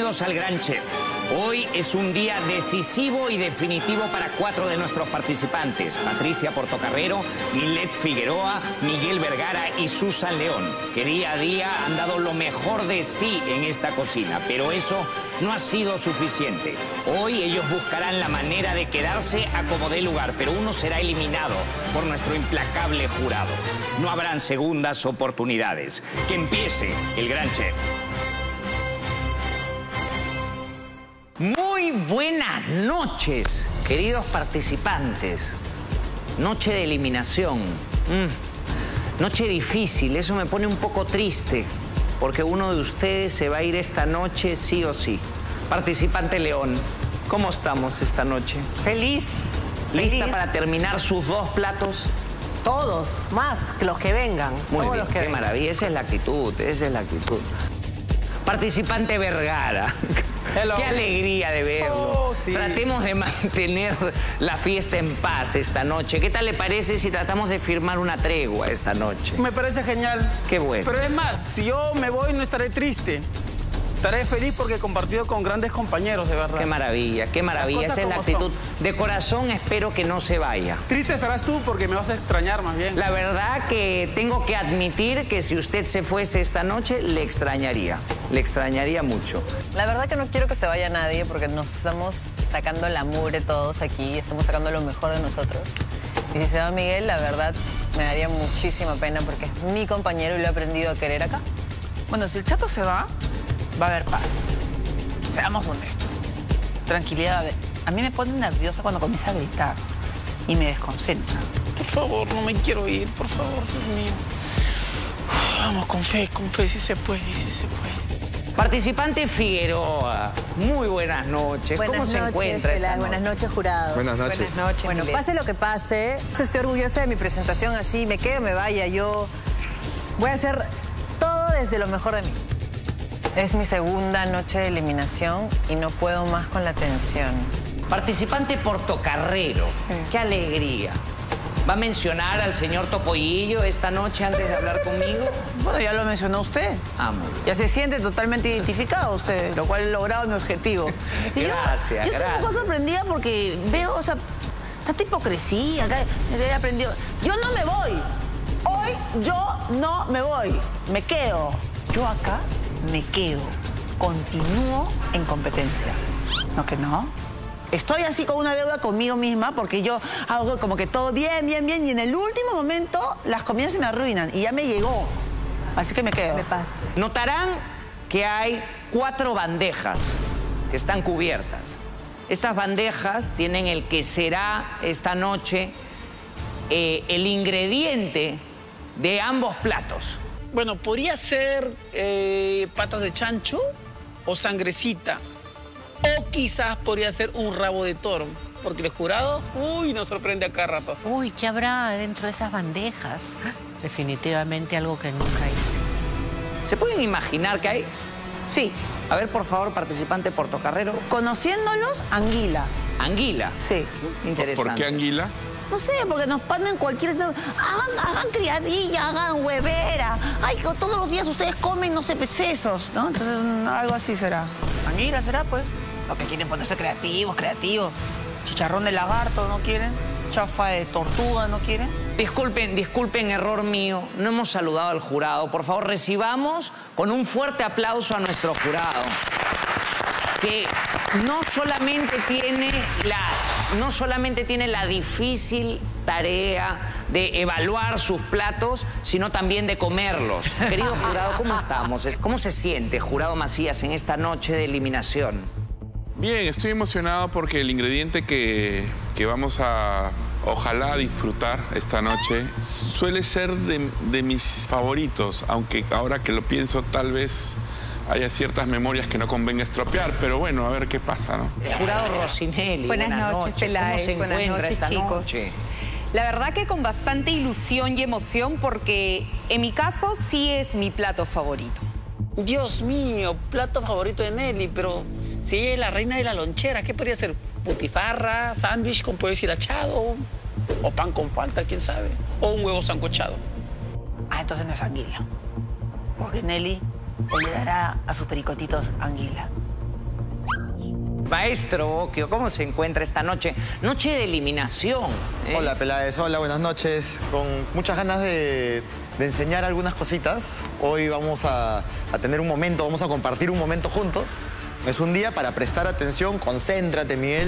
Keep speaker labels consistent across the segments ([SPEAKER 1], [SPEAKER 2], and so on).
[SPEAKER 1] Bienvenidos al Gran Chef. Hoy es un día decisivo y definitivo para 4 de nuestros participantes. Patricia Portocarrero, Milet Figueroa, Miguel Vergara y Susan León, que día a día han dado lo mejor de sí en esta cocina. Pero eso no ha sido suficiente. Hoy ellos buscarán la manera de quedarse a como dé lugar, pero uno será eliminado por nuestro implacable jurado. No habrán segundas oportunidades. Que empiece el Gran Chef. Muy buenas noches, queridos participantes. Noche de eliminación. Noche difícil, eso me pone un poco triste, porque uno de ustedes se va a ir esta noche sí o sí. Participante León, ¿cómo estamos esta noche?
[SPEAKER 2] Feliz.
[SPEAKER 1] ¿Lista
[SPEAKER 2] feliz.
[SPEAKER 1] para terminar sus 2 platos?
[SPEAKER 2] Todos, más que los que vengan.
[SPEAKER 1] Muy
[SPEAKER 2] todos
[SPEAKER 1] bien,
[SPEAKER 2] los que
[SPEAKER 1] qué
[SPEAKER 2] vengan.
[SPEAKER 1] maravilla, esa es la actitud, esa es la actitud. Participante Vergara.
[SPEAKER 3] Hello.
[SPEAKER 1] Qué alegría de verlo.
[SPEAKER 3] Oh, sí.
[SPEAKER 1] Tratemos de mantener la fiesta en paz esta noche. ¿Qué tal le parece si tratamos de firmar una tregua esta noche?
[SPEAKER 3] Me parece genial.
[SPEAKER 1] Qué bueno.
[SPEAKER 3] Pero es más, si yo me voy no estaré triste. Estaré feliz porque he compartido con grandes compañeros, de verdad.
[SPEAKER 1] Qué maravilla, qué maravilla.
[SPEAKER 3] Las
[SPEAKER 1] Esa
[SPEAKER 3] cosas
[SPEAKER 1] es la
[SPEAKER 3] como
[SPEAKER 1] actitud. De corazón espero que no se vaya.
[SPEAKER 3] Triste estarás tú porque me vas a extrañar más bien.
[SPEAKER 1] La verdad que tengo que admitir que si usted se fuese esta noche, le extrañaría mucho.
[SPEAKER 4] La verdad que no quiero que se vaya nadie porque nos estamos sacando la mugre todos aquí, estamos sacando lo mejor de nosotros. Y si se va Miguel, la verdad me daría muchísima pena porque es mi compañero y lo he aprendido a querer acá.
[SPEAKER 5] Bueno, si el Chato se va a haber paz. Seamos honestos. Tranquilidad. A mí me pone nerviosa cuando comienza a gritar y me desconcentra.
[SPEAKER 3] Por favor, no me quiero ir, por favor, Dios mío. Vamos, con fe, sí se puede, sí se puede.
[SPEAKER 1] Participante Figueroa, muy buenas noches. ¿Cómo se encuentra esta noche?
[SPEAKER 4] Buenas noches, jurado.
[SPEAKER 6] Buenas noches.
[SPEAKER 4] Buenas noches. Bueno, pase lo que pase, estoy orgullosa de mi presentación así, me quedo, me vaya, yo voy a hacer todo desde lo mejor de mí. Es mi segunda noche de eliminación y no puedo más con la tensión.
[SPEAKER 1] Participante Portocarrero, qué alegría. ¿Va a mencionar al señor Topollillo esta noche antes de hablar conmigo?
[SPEAKER 5] Bueno, ya lo mencionó usted.
[SPEAKER 1] Ah, muy bien.
[SPEAKER 5] Ya se siente totalmente identificado usted, lo cual he logrado mi objetivo. Y
[SPEAKER 1] Gracias,
[SPEAKER 5] yo estoy un poco sorprendida porque veo, o sea, tanta hipocresía, que he aprendido. Yo no me voy. Hoy yo no me voy. Me quedo. Yo acá me quedo. Continúo en competencia. ¿No que no? Estoy así con una deuda conmigo misma porque yo hago como que todo bien, bien, bien y en el último momento las comidas se me arruinan y ya me llegó. Así que me quedo.
[SPEAKER 4] Me pasa.
[SPEAKER 1] Notarán que hay 4 bandejas que están cubiertas. Estas bandejas tienen el que será esta noche el ingrediente de ambos platos.
[SPEAKER 3] Bueno, podría ser patas de chancho o sangrecita. O quizás podría ser un rabo de toro. Porque el jurado, nos sorprende a cada rato.
[SPEAKER 7] Uy, ¿qué habrá dentro de esas bandejas? Definitivamente algo que nunca hice.
[SPEAKER 1] ¿Se pueden imaginar que hay?
[SPEAKER 5] Sí.
[SPEAKER 1] A ver, por favor, participante Portocarrero.
[SPEAKER 5] Conociéndolos, anguila.
[SPEAKER 1] Anguila.
[SPEAKER 5] Sí.
[SPEAKER 1] Interesante.
[SPEAKER 6] ¿Por qué anguila?
[SPEAKER 5] No sé, porque nos ponen cualquier... Hagan criadilla, hagan huevera. Ay, que todos los días ustedes comen, no sé, sesos, ¿no? Entonces, algo así será. Anguila será, pues. Lo que quieren ponerse creativos. Chicharrón de lagarto, ¿no quieren? Chafa de tortuga, ¿no quieren?
[SPEAKER 1] Disculpen, error mío. No hemos saludado al jurado. Por favor, recibamos con un fuerte aplauso a nuestro jurado, que no solamente tiene la difícil tarea de evaluar sus platos, sino también de comerlos. Querido jurado, ¿cómo estamos? ¿Cómo se siente, jurado Macías, en esta noche de eliminación?
[SPEAKER 6] Bien, estoy emocionado porque el ingrediente que vamos a, ojalá, disfrutar esta noche suele ser de mis favoritos, aunque ahora que lo pienso tal vez haya ciertas memorias que no convenga estropear, pero bueno, a ver qué pasa, ¿no?
[SPEAKER 1] Jurado Rossinelli,
[SPEAKER 8] Buenas noches, Peláez.
[SPEAKER 1] ¿Cómo se
[SPEAKER 8] Buenas
[SPEAKER 1] encuentra
[SPEAKER 8] noches,
[SPEAKER 1] esta
[SPEAKER 8] chicos.
[SPEAKER 1] noche?
[SPEAKER 8] La verdad que con bastante ilusión y emoción porque en mi caso sí es mi plato favorito.
[SPEAKER 3] Dios mío, plato favorito de Nelly, pero si ella es la reina de la lonchera, ¿qué podría ser? Butifarra, sándwich con pollo deshilachado, o pan con palta, quién sabe, o un huevo sancochado.
[SPEAKER 5] Ah, entonces no es anguila. Porque Nelly le dará a sus pericotitos anguila.
[SPEAKER 1] Maestro Bocchio, ¿cómo se encuentra esta noche? Noche de eliminación.
[SPEAKER 9] Hola, Peláez. Hola, buenas noches. Con muchas ganas de enseñar algunas cositas. Hoy vamos a tener un momento, vamos a compartir un momento juntos. Es un día para prestar atención. Concéntrate, Miguel.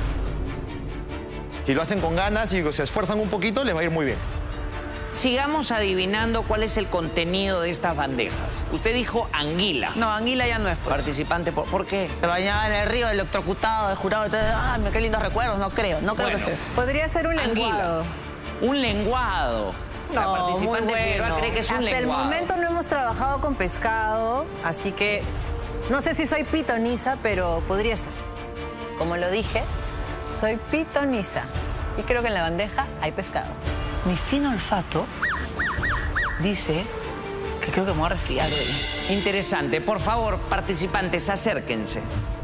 [SPEAKER 9] Si lo hacen con ganas y se esfuerzan un poquito, les va a ir muy bien.
[SPEAKER 1] Sigamos adivinando cuál es el contenido de estas bandejas. Usted dijo anguila.
[SPEAKER 5] No, anguila ya no es, pues.
[SPEAKER 1] Participante, ¿por qué?
[SPEAKER 5] Se bañaba en el río, electrocutado, de jurado. ¡Ah, qué lindos recuerdos! No creo
[SPEAKER 1] Bueno,
[SPEAKER 5] que sea eso.
[SPEAKER 4] Podría ser un lenguado.
[SPEAKER 1] Un lenguado. La
[SPEAKER 5] No,
[SPEAKER 1] participante
[SPEAKER 5] muy bueno.
[SPEAKER 1] Figueroa cree que es un
[SPEAKER 4] Hasta
[SPEAKER 1] lenguado.
[SPEAKER 4] el momento no hemos trabajado con pescado, así que no sé si soy pitoniza, pero podría ser. Como lo dije, soy pitoniza. Y creo que en la bandeja hay pescado.
[SPEAKER 5] Mi fino olfato dice que creo que me voy a resfriar hoy.
[SPEAKER 1] Interesante. Por favor, participantes, acérquense.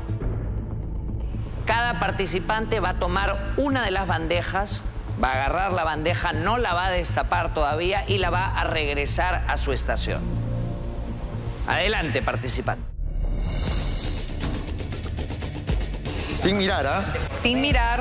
[SPEAKER 1] Cada participante va a tomar una de las bandejas, va a agarrar la bandeja, no la va a destapar todavía y la va a regresar a su estación. Adelante, participante.
[SPEAKER 9] Sin mirar, ¿ah?
[SPEAKER 8] Sin mirar.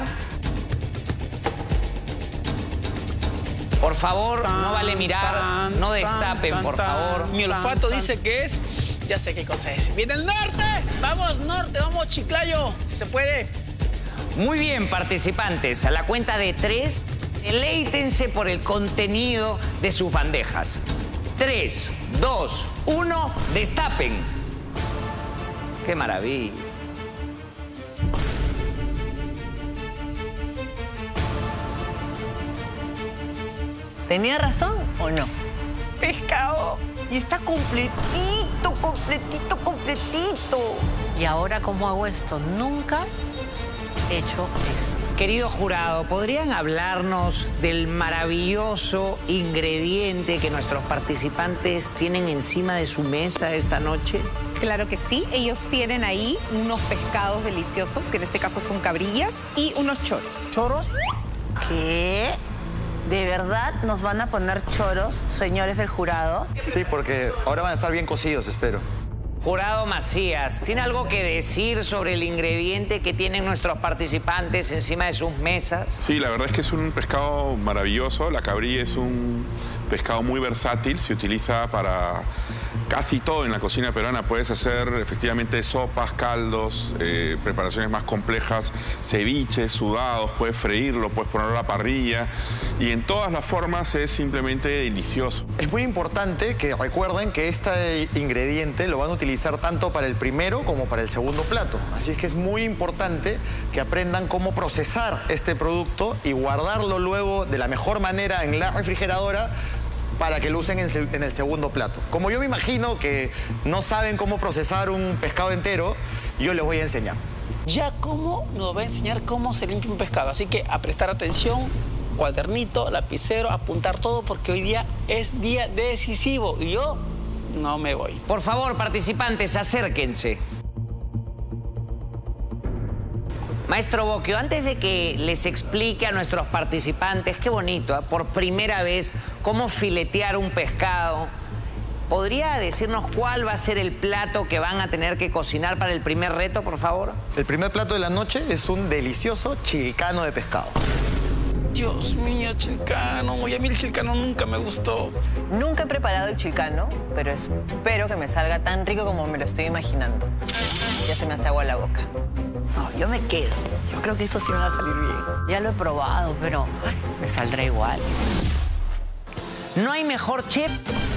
[SPEAKER 1] Por favor, no vale mirar, no destapen, por favor.
[SPEAKER 3] Mi olfato dice que es... Ya sé qué cosa es. ¡Viene el norte! ¡Vamos, norte! ¡Vamos, Chiclayo! Si se puede.
[SPEAKER 1] Muy bien, participantes. A la cuenta de 3, deleítense por el contenido de sus bandejas. 3, 2, 1, destapen. ¡Qué maravilla!
[SPEAKER 4] ¿Tenía razón o no?
[SPEAKER 5] Pescado. Y está completito, completito, completito.
[SPEAKER 7] ¿Y ahora cómo hago esto? Nunca he hecho esto.
[SPEAKER 1] Querido jurado, ¿podrían hablarnos del maravilloso ingrediente que nuestros participantes tienen encima de su mesa esta noche?
[SPEAKER 8] Claro que sí. Ellos tienen ahí unos pescados deliciosos, que en este caso son cabrillas, y unos choros.
[SPEAKER 5] ¿Choros? ¿Qué? ¿De verdad nos van a poner choros, señores del jurado?
[SPEAKER 9] Sí, porque ahora van a estar bien cocidos, espero.
[SPEAKER 1] Jurado Macías, ¿tiene algo que decir sobre el ingrediente que tienen nuestros participantes encima de sus mesas?
[SPEAKER 6] Sí, la verdad es que es un pescado maravilloso. La cabrilla es un pescado muy versátil. Se utiliza para casi todo en la cocina peruana. Puedes hacer efectivamente sopas, caldos, preparaciones más complejas, ceviches, sudados. Puedes freírlo, puedes ponerlo a la parrilla. Y en todas las formas es simplemente delicioso.
[SPEAKER 9] Es muy importante que recuerden que este ingrediente lo van a utilizar tanto para el primero como para el segundo plato. Así es que es muy importante que aprendan cómo procesar este producto y guardarlo luego de la mejor manera en la refrigeradora para que lo usen en el segundo plato. Como yo me imagino que no saben cómo procesar un pescado entero, yo les voy a enseñar.
[SPEAKER 3] Giacomo nos va a enseñar cómo se limpia un pescado. Así que a prestar atención, cuadernito, lapicero, apuntar todo, porque hoy día es día decisivo y yo no me voy.
[SPEAKER 1] Por favor, participantes, acérquense. Maestro Bocchio, antes de que les explique a nuestros participantes, qué bonito, por primera vez, cómo filetear un pescado, ¿podría decirnos cuál va a ser el plato que van a tener que cocinar para el primer reto, por favor?
[SPEAKER 9] El primer plato de la noche es un delicioso chilcano de pescado.
[SPEAKER 3] Dios mío, chilcano. Y a mí el chilcano nunca me gustó.
[SPEAKER 4] Nunca he preparado el chilcano, pero espero que me salga tan rico como me lo estoy imaginando. Ya se me hace agua la boca.
[SPEAKER 5] No, yo me quedo. Yo creo que esto sí me va a salir bien.
[SPEAKER 7] Ya lo he probado, pero me saldrá igual.
[SPEAKER 1] No hay mejor chef.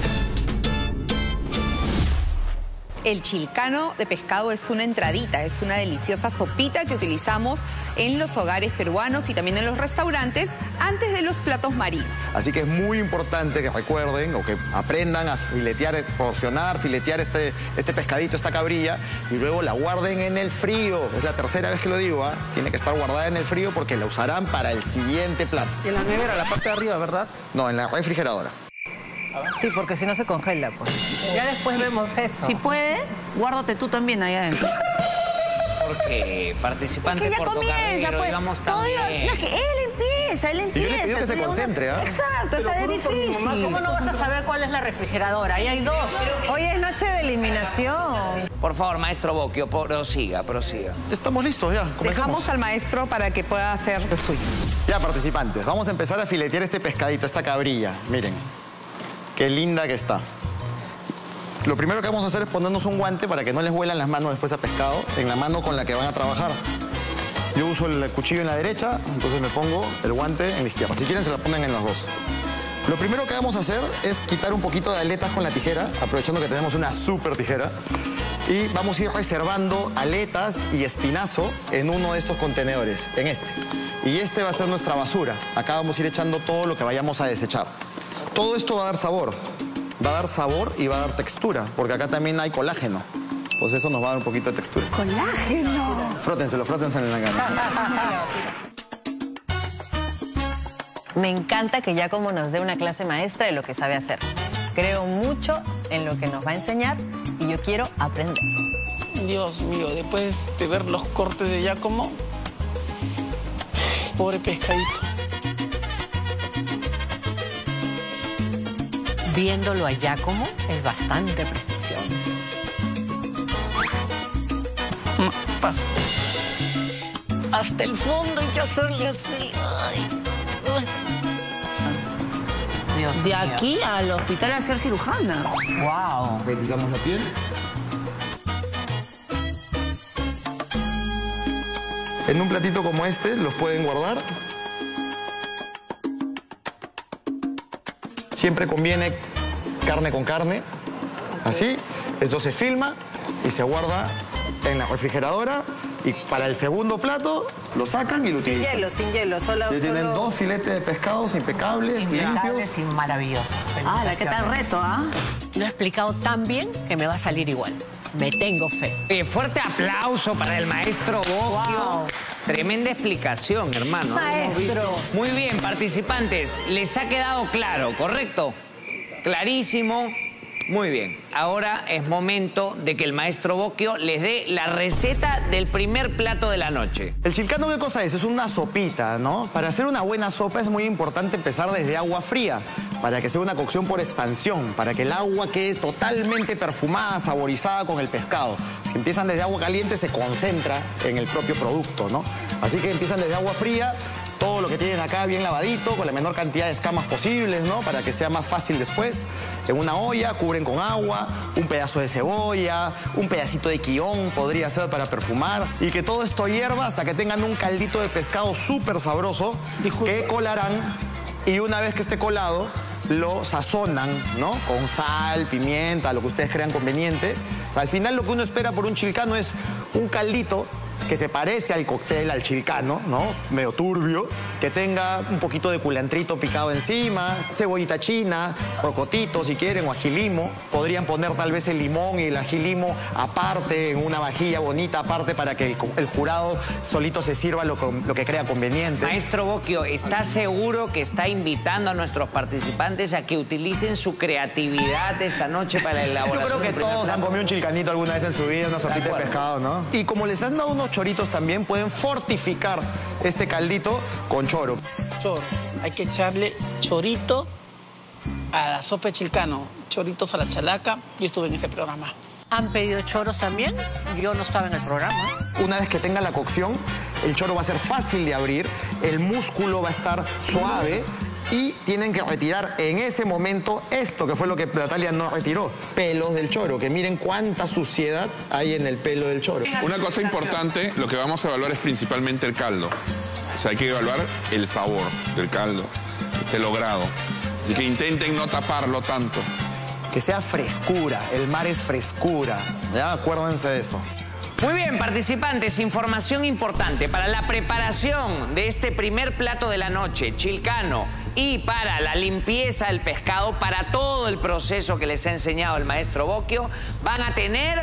[SPEAKER 8] El chilcano de pescado es una entradita, es una deliciosa sopita que utilizamos en los hogares peruanos y también en los restaurantes antes de los platos marinos.
[SPEAKER 9] Así que es muy importante que recuerden o que aprendan a filetear, porcionar, filetear este pescadito, esta cabrilla, y luego la guarden en el frío. Es la tercera vez que lo digo, ¿ah? Tiene que estar guardada en el frío porque la usarán para el siguiente plato.
[SPEAKER 3] Y en la nevera, la parte de arriba, ¿verdad?
[SPEAKER 9] No, en la refrigeradora.
[SPEAKER 4] Sí, porque si no se congela, pues. Ya después vemos eso.
[SPEAKER 5] Si puedes, guárdate tú también ahí adentro.
[SPEAKER 1] Porque participante
[SPEAKER 5] Que ya
[SPEAKER 1] por
[SPEAKER 5] comienza,
[SPEAKER 1] Tocarrero,
[SPEAKER 5] pues.
[SPEAKER 1] íbamos
[SPEAKER 5] Todo
[SPEAKER 1] también.
[SPEAKER 5] no, es que él empieza. él empieza.
[SPEAKER 9] Y yo le pido que se concentre, ¿ah?
[SPEAKER 5] Exacto, o sea, es difícil.
[SPEAKER 7] ¿Cómo no vas a saber cuál es la refrigeradora? Ahí hay dos.
[SPEAKER 4] Hoy es noche de eliminación.
[SPEAKER 1] Por favor, maestro Bocchio, prosiga.
[SPEAKER 9] Estamos listos ya, comencemos.
[SPEAKER 8] Dejamos al maestro para que pueda hacer lo suyo.
[SPEAKER 9] Ya, participantes, vamos a empezar a filetear este pescadito, esta cabrilla. Miren, qué linda que está. Lo primero que vamos a hacer es ponernos un guante para que no les huelan las manos después a pescado, en la mano con la que van a trabajar. Yo uso el cuchillo en la derecha, entonces me pongo el guante en la izquierda. Si quieren, se la ponen en los dos. Lo primero que vamos a hacer es quitar un poquito de aletas con la tijera, aprovechando que tenemos una súper tijera. Y vamos a ir reservando aletas y espinazo en uno de estos contenedores, en este. Y este va a ser nuestra basura. Acá vamos a ir echando todo lo que vayamos a desechar. Todo esto va a dar sabor. Va a dar sabor y va a dar textura, porque acá también hay colágeno. Entonces eso nos va a dar un poquito de textura.
[SPEAKER 5] ¡Colágeno!
[SPEAKER 9] Frótenselo en la cara.
[SPEAKER 4] Me encanta que Giacomo nos dé una clase maestra de lo que sabe hacer. Creo mucho en lo que nos va a enseñar y yo quiero aprender.
[SPEAKER 3] Dios mío, después de ver los cortes de Giacomo, pobre pescadito.
[SPEAKER 7] Viéndolo a Giacomo es bastante precisión.
[SPEAKER 3] Paso.
[SPEAKER 7] Hasta el fondo hay que hacerle así. Ay. Dios
[SPEAKER 5] De
[SPEAKER 7] mío.
[SPEAKER 5] aquí al hospital a ser cirujana.
[SPEAKER 7] Wow.
[SPEAKER 9] Retiramos la piel. En un platito como este los pueden guardar. Siempre conviene carne con carne, así. Esto se filma y se guarda en la refrigeradora y para el segundo plato lo sacan y lo utilizan.
[SPEAKER 4] Sin hielo, solo...
[SPEAKER 9] Ya tienen dos filetes de pescados impecables, limpios.
[SPEAKER 7] Y maravilloso.
[SPEAKER 5] Ah, ¿qué tal reto, ah?
[SPEAKER 7] Lo he explicado tan bien que me va a salir igual. Me tengo fe.
[SPEAKER 1] Fuerte aplauso para el maestro Bocchio.
[SPEAKER 5] Wow.
[SPEAKER 1] Tremenda explicación, hermano.
[SPEAKER 5] Maestro.
[SPEAKER 1] Muy bien, participantes. Les ha quedado claro, ¿correcto? Clarísimo. Muy bien. Ahora es momento de que el maestro Bocchio les dé la receta del primer plato de la noche.
[SPEAKER 9] El chilcano, ¿qué cosa es? Es una sopita, ¿no? Para hacer una buena sopa es muy importante empezar desde agua fría, para que sea una cocción por expansión, para que el agua quede totalmente perfumada, saborizada con el pescado. Si empiezan desde agua caliente, se concentra en el propio producto, ¿no? Así que empiezan desde agua fría, todo lo que tienen acá bien lavadito, con la menor cantidad de escamas posibles, ¿no? Para que sea más fácil después. En una olla, cubren con agua, un pedazo de cebolla, un pedacito de quión podría ser para perfumar. Y que todo esto hierva hasta que tengan un caldito de pescado súper sabroso que colarán. Y una vez que esté colado, lo sazonan, ¿no? Con sal, pimienta, lo que ustedes crean conveniente. O sea, al final lo que uno espera por un chilcano es un caldito que se parece al cóctel, al chilcano, ¿no? Medio turbio, que tenga un poquito de culantrito picado encima, cebollita china, rocotito si quieren, o ajilimo. Podrían poner tal vez el limón y el ajilimo aparte, en una vajilla bonita aparte, para que el jurado solito se sirva lo que crea conveniente.
[SPEAKER 1] Maestro Bocchio, ¿está seguro que está invitando a nuestros participantes a que utilicen su creatividad esta noche para la elaboración?
[SPEAKER 9] Yo creo que
[SPEAKER 1] del primer
[SPEAKER 9] todos han
[SPEAKER 1] plato?
[SPEAKER 9] comido un chilcanito alguna vez en su vida, una sopita de pescado, ¿no? Y como les han dado unos choritos también, pueden fortificar este caldito con choro.
[SPEAKER 3] Choro. Hay que echarle chorito a la sopa de chilcano, choritos a la chalaca. Yo estuve en ese programa.
[SPEAKER 7] ¿Han pedido choros también? Yo no estaba en el programa.
[SPEAKER 9] Una vez que tenga la cocción, el choro va a ser fácil de abrir, el músculo va a estar suave y tienen que retirar en ese momento esto, que fue lo que Natalia no retiró, pelos del choro, que miren cuánta suciedad hay en el pelo del choro.
[SPEAKER 6] Una cosa importante, lo que vamos a evaluar es principalmente el caldo. O sea, hay que evaluar el sabor del caldo, que esté logrado. Así que intenten no taparlo tanto.
[SPEAKER 9] Que sea frescura, el mar es frescura, ¿ya? Acuérdense de eso.
[SPEAKER 1] Muy bien, participantes, información importante para la preparación de este primer plato de la noche, chilcano, y para la limpieza del pescado, para todo el proceso que les ha enseñado el maestro Bocchio, van a tener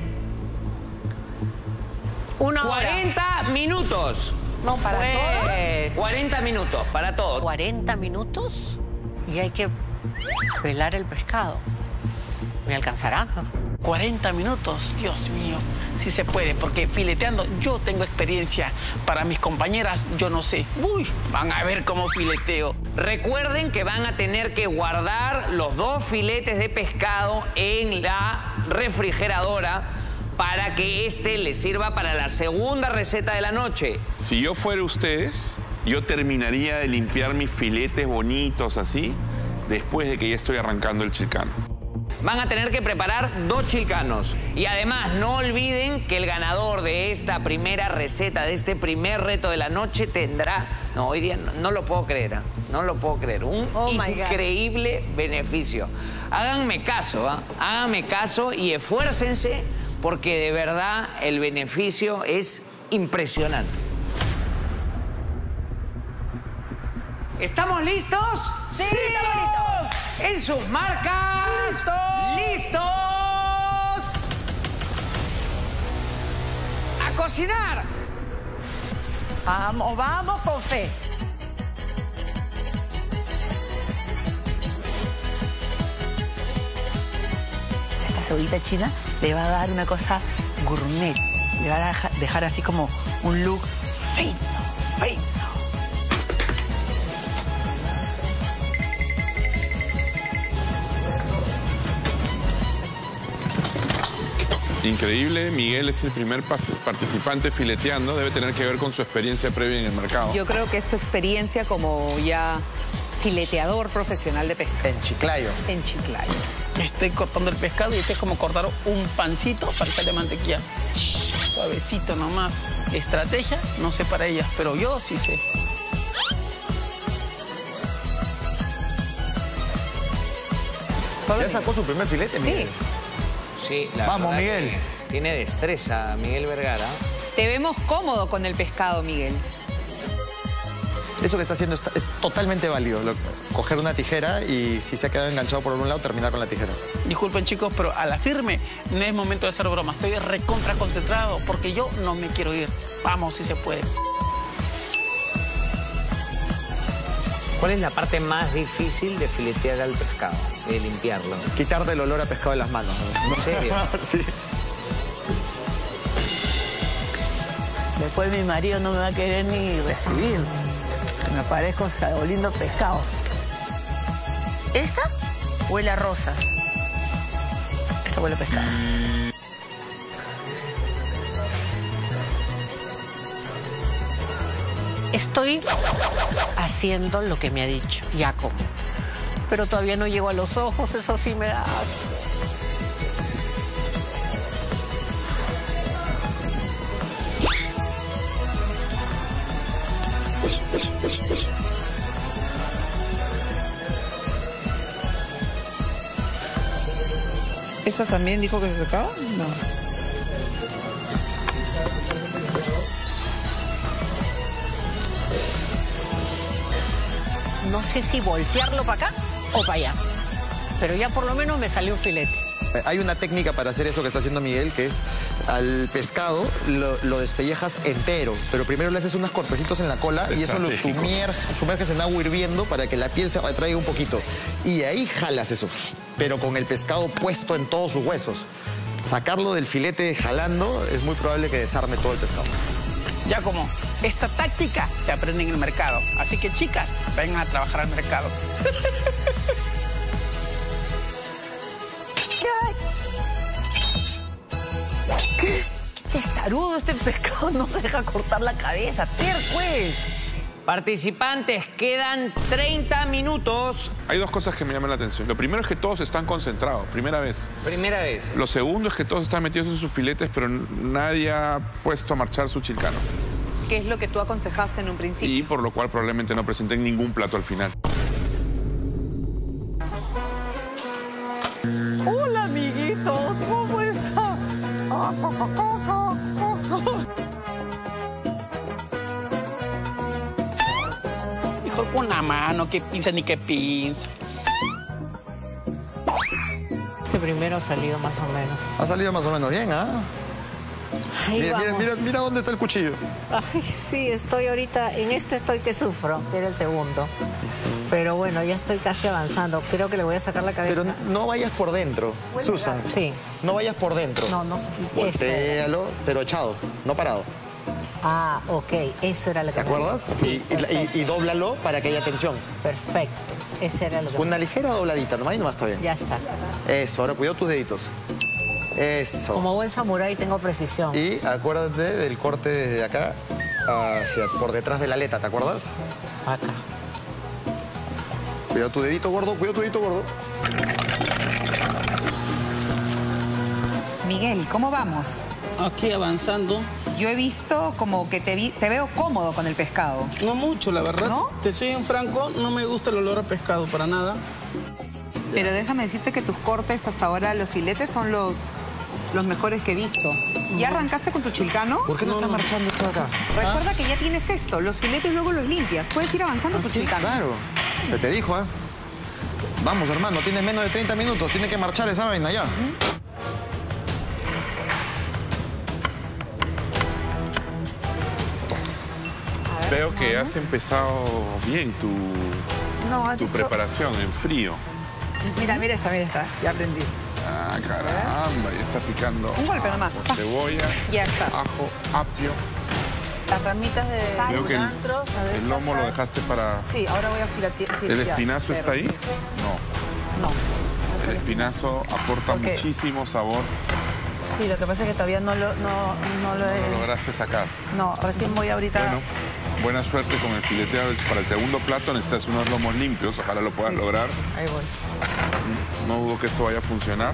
[SPEAKER 1] 40 minutos.
[SPEAKER 7] No, para
[SPEAKER 1] Pues, 40 minutos para todo.
[SPEAKER 7] 40 minutos y hay que pelar el pescado. ¿Me alcanzará?
[SPEAKER 3] 40 minutos, Dios mío, sí se puede, porque fileteando yo tengo experiencia. Para mis compañeras, yo no sé. Uy, van a ver cómo fileteo.
[SPEAKER 1] Recuerden que van a tener que guardar los 2 filetes de pescado en la refrigeradora para que este les sirva para la segunda receta de la noche.
[SPEAKER 6] Si yo fuera ustedes, yo terminaría de limpiar mis filetes bonitos así, después de que ya estoy arrancando el chilcano.
[SPEAKER 1] Van a tener que preparar 2 chilcanos. Y además, no olviden que el ganador de esta primera receta, de este primer reto de la noche, tendrá... No, hoy día no lo puedo creer, ¿eh? No lo puedo creer. Un increíble beneficio. Háganme caso, ¿eh? Háganme caso y esfuércense porque de verdad el beneficio es impresionante. ¿Estamos listos?
[SPEAKER 5] ¡Sí! ¡Estamos listos!
[SPEAKER 1] En sus marcas. ¡Listos! ¡A cocinar!
[SPEAKER 5] Vamos, vamos con fe. Esta cebollita china le va a dar una cosa gourmet. Le va a dejar así como un look fino, fino.
[SPEAKER 6] Increíble, Miguel es el primer participante fileteando, debe tener que ver con su experiencia previa en el mercado.
[SPEAKER 8] Yo creo que es su experiencia como ya fileteador profesional de pescado.
[SPEAKER 9] En Chiclayo.
[SPEAKER 8] En Chiclayo.
[SPEAKER 3] Estoy cortando el pescado y este es como cortar un pancito para echarle mantequilla. Suavecito nomás. Estrategia, no sé para ellas, pero yo sí sé.
[SPEAKER 9] ¿Ya sacó su primer filete, Miguel?
[SPEAKER 1] Sí, la
[SPEAKER 9] Vamos,
[SPEAKER 1] verdad
[SPEAKER 9] Miguel.
[SPEAKER 1] que tiene destreza Miguel Vergara.
[SPEAKER 8] Te vemos cómodo con el pescado, Miguel.
[SPEAKER 9] Eso que está haciendo es totalmente válido. Coger una tijera y si se ha quedado enganchado por algún lado, terminar con la tijera.
[SPEAKER 3] Disculpen, chicos, pero a la firme no es momento de hacer bromas. Estoy recontra concentrado porque yo no me quiero ir. Vamos, si se puede.
[SPEAKER 1] ¿Cuál es la parte más difícil de filetear al pescado? De limpiarlo.
[SPEAKER 9] Quitarte el olor a pescado de las manos.
[SPEAKER 1] ¿En serio?
[SPEAKER 9] Sí.
[SPEAKER 5] Después mi marido no me va a querer ni recibir. Si me aparezco oliendo pescado. ¿Esta huele a rosas? Esta huele a pescado.
[SPEAKER 7] Estoy haciendo lo que me ha dicho Jacob, pero todavía no llego a los ojos, eso sí me da asco.
[SPEAKER 5] ¿Estas también dijo que se secaban? No.
[SPEAKER 7] No sé si voltearlo para acá o para allá, pero ya por lo menos me salió un filete.
[SPEAKER 9] Hay una técnica para hacer eso que está haciendo Miguel, que es al pescado lo despellejas entero, pero primero le haces unos cortecitos en la cola y eso lo sumerges en agua hirviendo para que la piel se retraiga un poquito. Y ahí jalas eso, pero con el pescado puesto en todos sus huesos. Sacarlo del filete jalando es muy probable que desarme todo el pescado.
[SPEAKER 3] Ya como esta táctica se aprende en el mercado. Así que, chicas, vengan a trabajar al mercado.
[SPEAKER 5] ¿Qué? Qué testarudo este pescado, no se deja cortar la cabeza. ¡Tercues!
[SPEAKER 1] Participantes, quedan 30 minutos.
[SPEAKER 6] Hay 2 cosas que me llaman la atención. Lo primero es que todos están concentrados, primera vez.
[SPEAKER 1] Primera vez.
[SPEAKER 6] Lo segundo es que todos están metidos en sus filetes, pero nadie ha puesto a marchar su chilcano.
[SPEAKER 8] ¿Qué es lo que tú aconsejaste en un principio?
[SPEAKER 6] Y por lo cual probablemente no presenten ningún plato al final.
[SPEAKER 5] Hola, amiguitos, ¿cómo están?
[SPEAKER 3] Mejor pon la mano, qué pinza ni qué pinza.
[SPEAKER 7] Este primero ha salido más o menos.
[SPEAKER 9] Ha salido más o menos bien, ¿ah?
[SPEAKER 2] Ahí
[SPEAKER 9] Mira,
[SPEAKER 2] vamos.
[SPEAKER 9] mira dónde está el cuchillo.
[SPEAKER 2] Ay, sí, estoy ahorita, en este estoy que sufro, que era el segundo. Pero bueno, ya estoy casi avanzando. Creo que le voy a sacar la cabeza.
[SPEAKER 9] Pero no vayas por dentro, Susan.
[SPEAKER 2] Sí.
[SPEAKER 9] No vayas por dentro.
[SPEAKER 2] No, no.
[SPEAKER 9] Voltéalo, pero echado, no parado.
[SPEAKER 2] Ah, ok, eso era lo que
[SPEAKER 9] ¿Te acuerdas?
[SPEAKER 2] Sí,
[SPEAKER 9] y dóblalo para que haya tensión.
[SPEAKER 2] perfecto. Ese era lo que...
[SPEAKER 9] Una ligera dobladita, nomás y nomás está bien.
[SPEAKER 2] Ya está.
[SPEAKER 9] Eso, ahora cuidado tus deditos. Eso.
[SPEAKER 2] Como buen samurái tengo precisión.
[SPEAKER 9] Y acuérdate del corte desde acá hacia por detrás de la aleta, ¿te acuerdas?
[SPEAKER 2] Acá.
[SPEAKER 9] Cuidado tu dedito gordo, cuidado tu dedito gordo.
[SPEAKER 8] Miguel, ¿cómo vamos?
[SPEAKER 3] Aquí avanzando.
[SPEAKER 8] Yo he visto como que te veo cómodo con el pescado.
[SPEAKER 3] No mucho, la verdad.
[SPEAKER 8] ¿No?
[SPEAKER 3] Te soy en franco, no me gusta el olor a pescado para nada.
[SPEAKER 8] Pero déjame decirte que tus cortes hasta ahora, los filetes, son los mejores que he visto. ¿Ya arrancaste con tu chilcano?
[SPEAKER 9] ¿Por qué no está marchando esto acá?
[SPEAKER 8] Recuerda que ya tienes esto. Los filetes luego los limpias. Puedes ir avanzando tu
[SPEAKER 9] Sí,
[SPEAKER 8] chilcano.
[SPEAKER 9] claro. Se te dijo, ¿eh? Vamos, hermano, tienes menos de 30 minutos. Tiene que marchar esa vaina ya.
[SPEAKER 6] Veo que has empezado bien tu
[SPEAKER 4] No,
[SPEAKER 6] tu preparación en frío.
[SPEAKER 4] Mira esta, ya aprendí.
[SPEAKER 6] Ah, caramba, ya está picando.
[SPEAKER 8] Un golpe nomás.
[SPEAKER 6] ajo, cebolla,
[SPEAKER 8] Ya está.
[SPEAKER 6] ajo, apio.
[SPEAKER 4] Las ramitas de
[SPEAKER 6] Veo que
[SPEAKER 4] cilantro, cabeza,
[SPEAKER 6] el lomo lo
[SPEAKER 4] sal.
[SPEAKER 6] dejaste para...
[SPEAKER 4] Sí, ahora voy a filetear.
[SPEAKER 6] ¿El espinazo está ahí? No.
[SPEAKER 4] No.
[SPEAKER 6] El espinazo aporta
[SPEAKER 4] Ok.
[SPEAKER 6] muchísimo sabor.
[SPEAKER 4] Sí, lo que pasa es que todavía no lo
[SPEAKER 6] No lo
[SPEAKER 4] he...
[SPEAKER 6] lograste sacar.
[SPEAKER 4] No, recién voy ahorita...
[SPEAKER 6] Bueno, buena suerte con el fileteo. Para el segundo plato necesitas unos lomos limpios. Ojalá lo puedas
[SPEAKER 4] Sí, sí,
[SPEAKER 6] lograr.
[SPEAKER 4] sí, ahí voy.
[SPEAKER 6] No dudo que esto vaya a funcionar.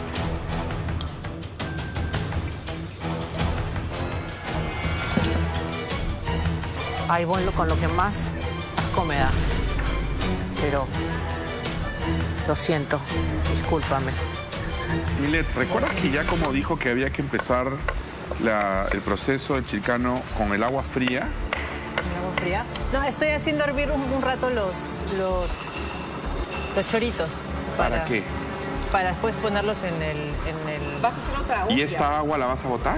[SPEAKER 2] Ahí voy con lo que más asco me da. Pero lo siento, discúlpame.
[SPEAKER 6] Milet, ¿recuerdas que ya como dijo que había que empezar el proceso del chilcano con el agua fría?
[SPEAKER 4] ¿Agua fría? No, estoy haciendo hervir un rato los choritos.
[SPEAKER 6] ¿Para qué?
[SPEAKER 4] Para después ponerlos en el...
[SPEAKER 8] ¿Vas a hacer otra olla?
[SPEAKER 6] ¿Y esta agua la vas a botar?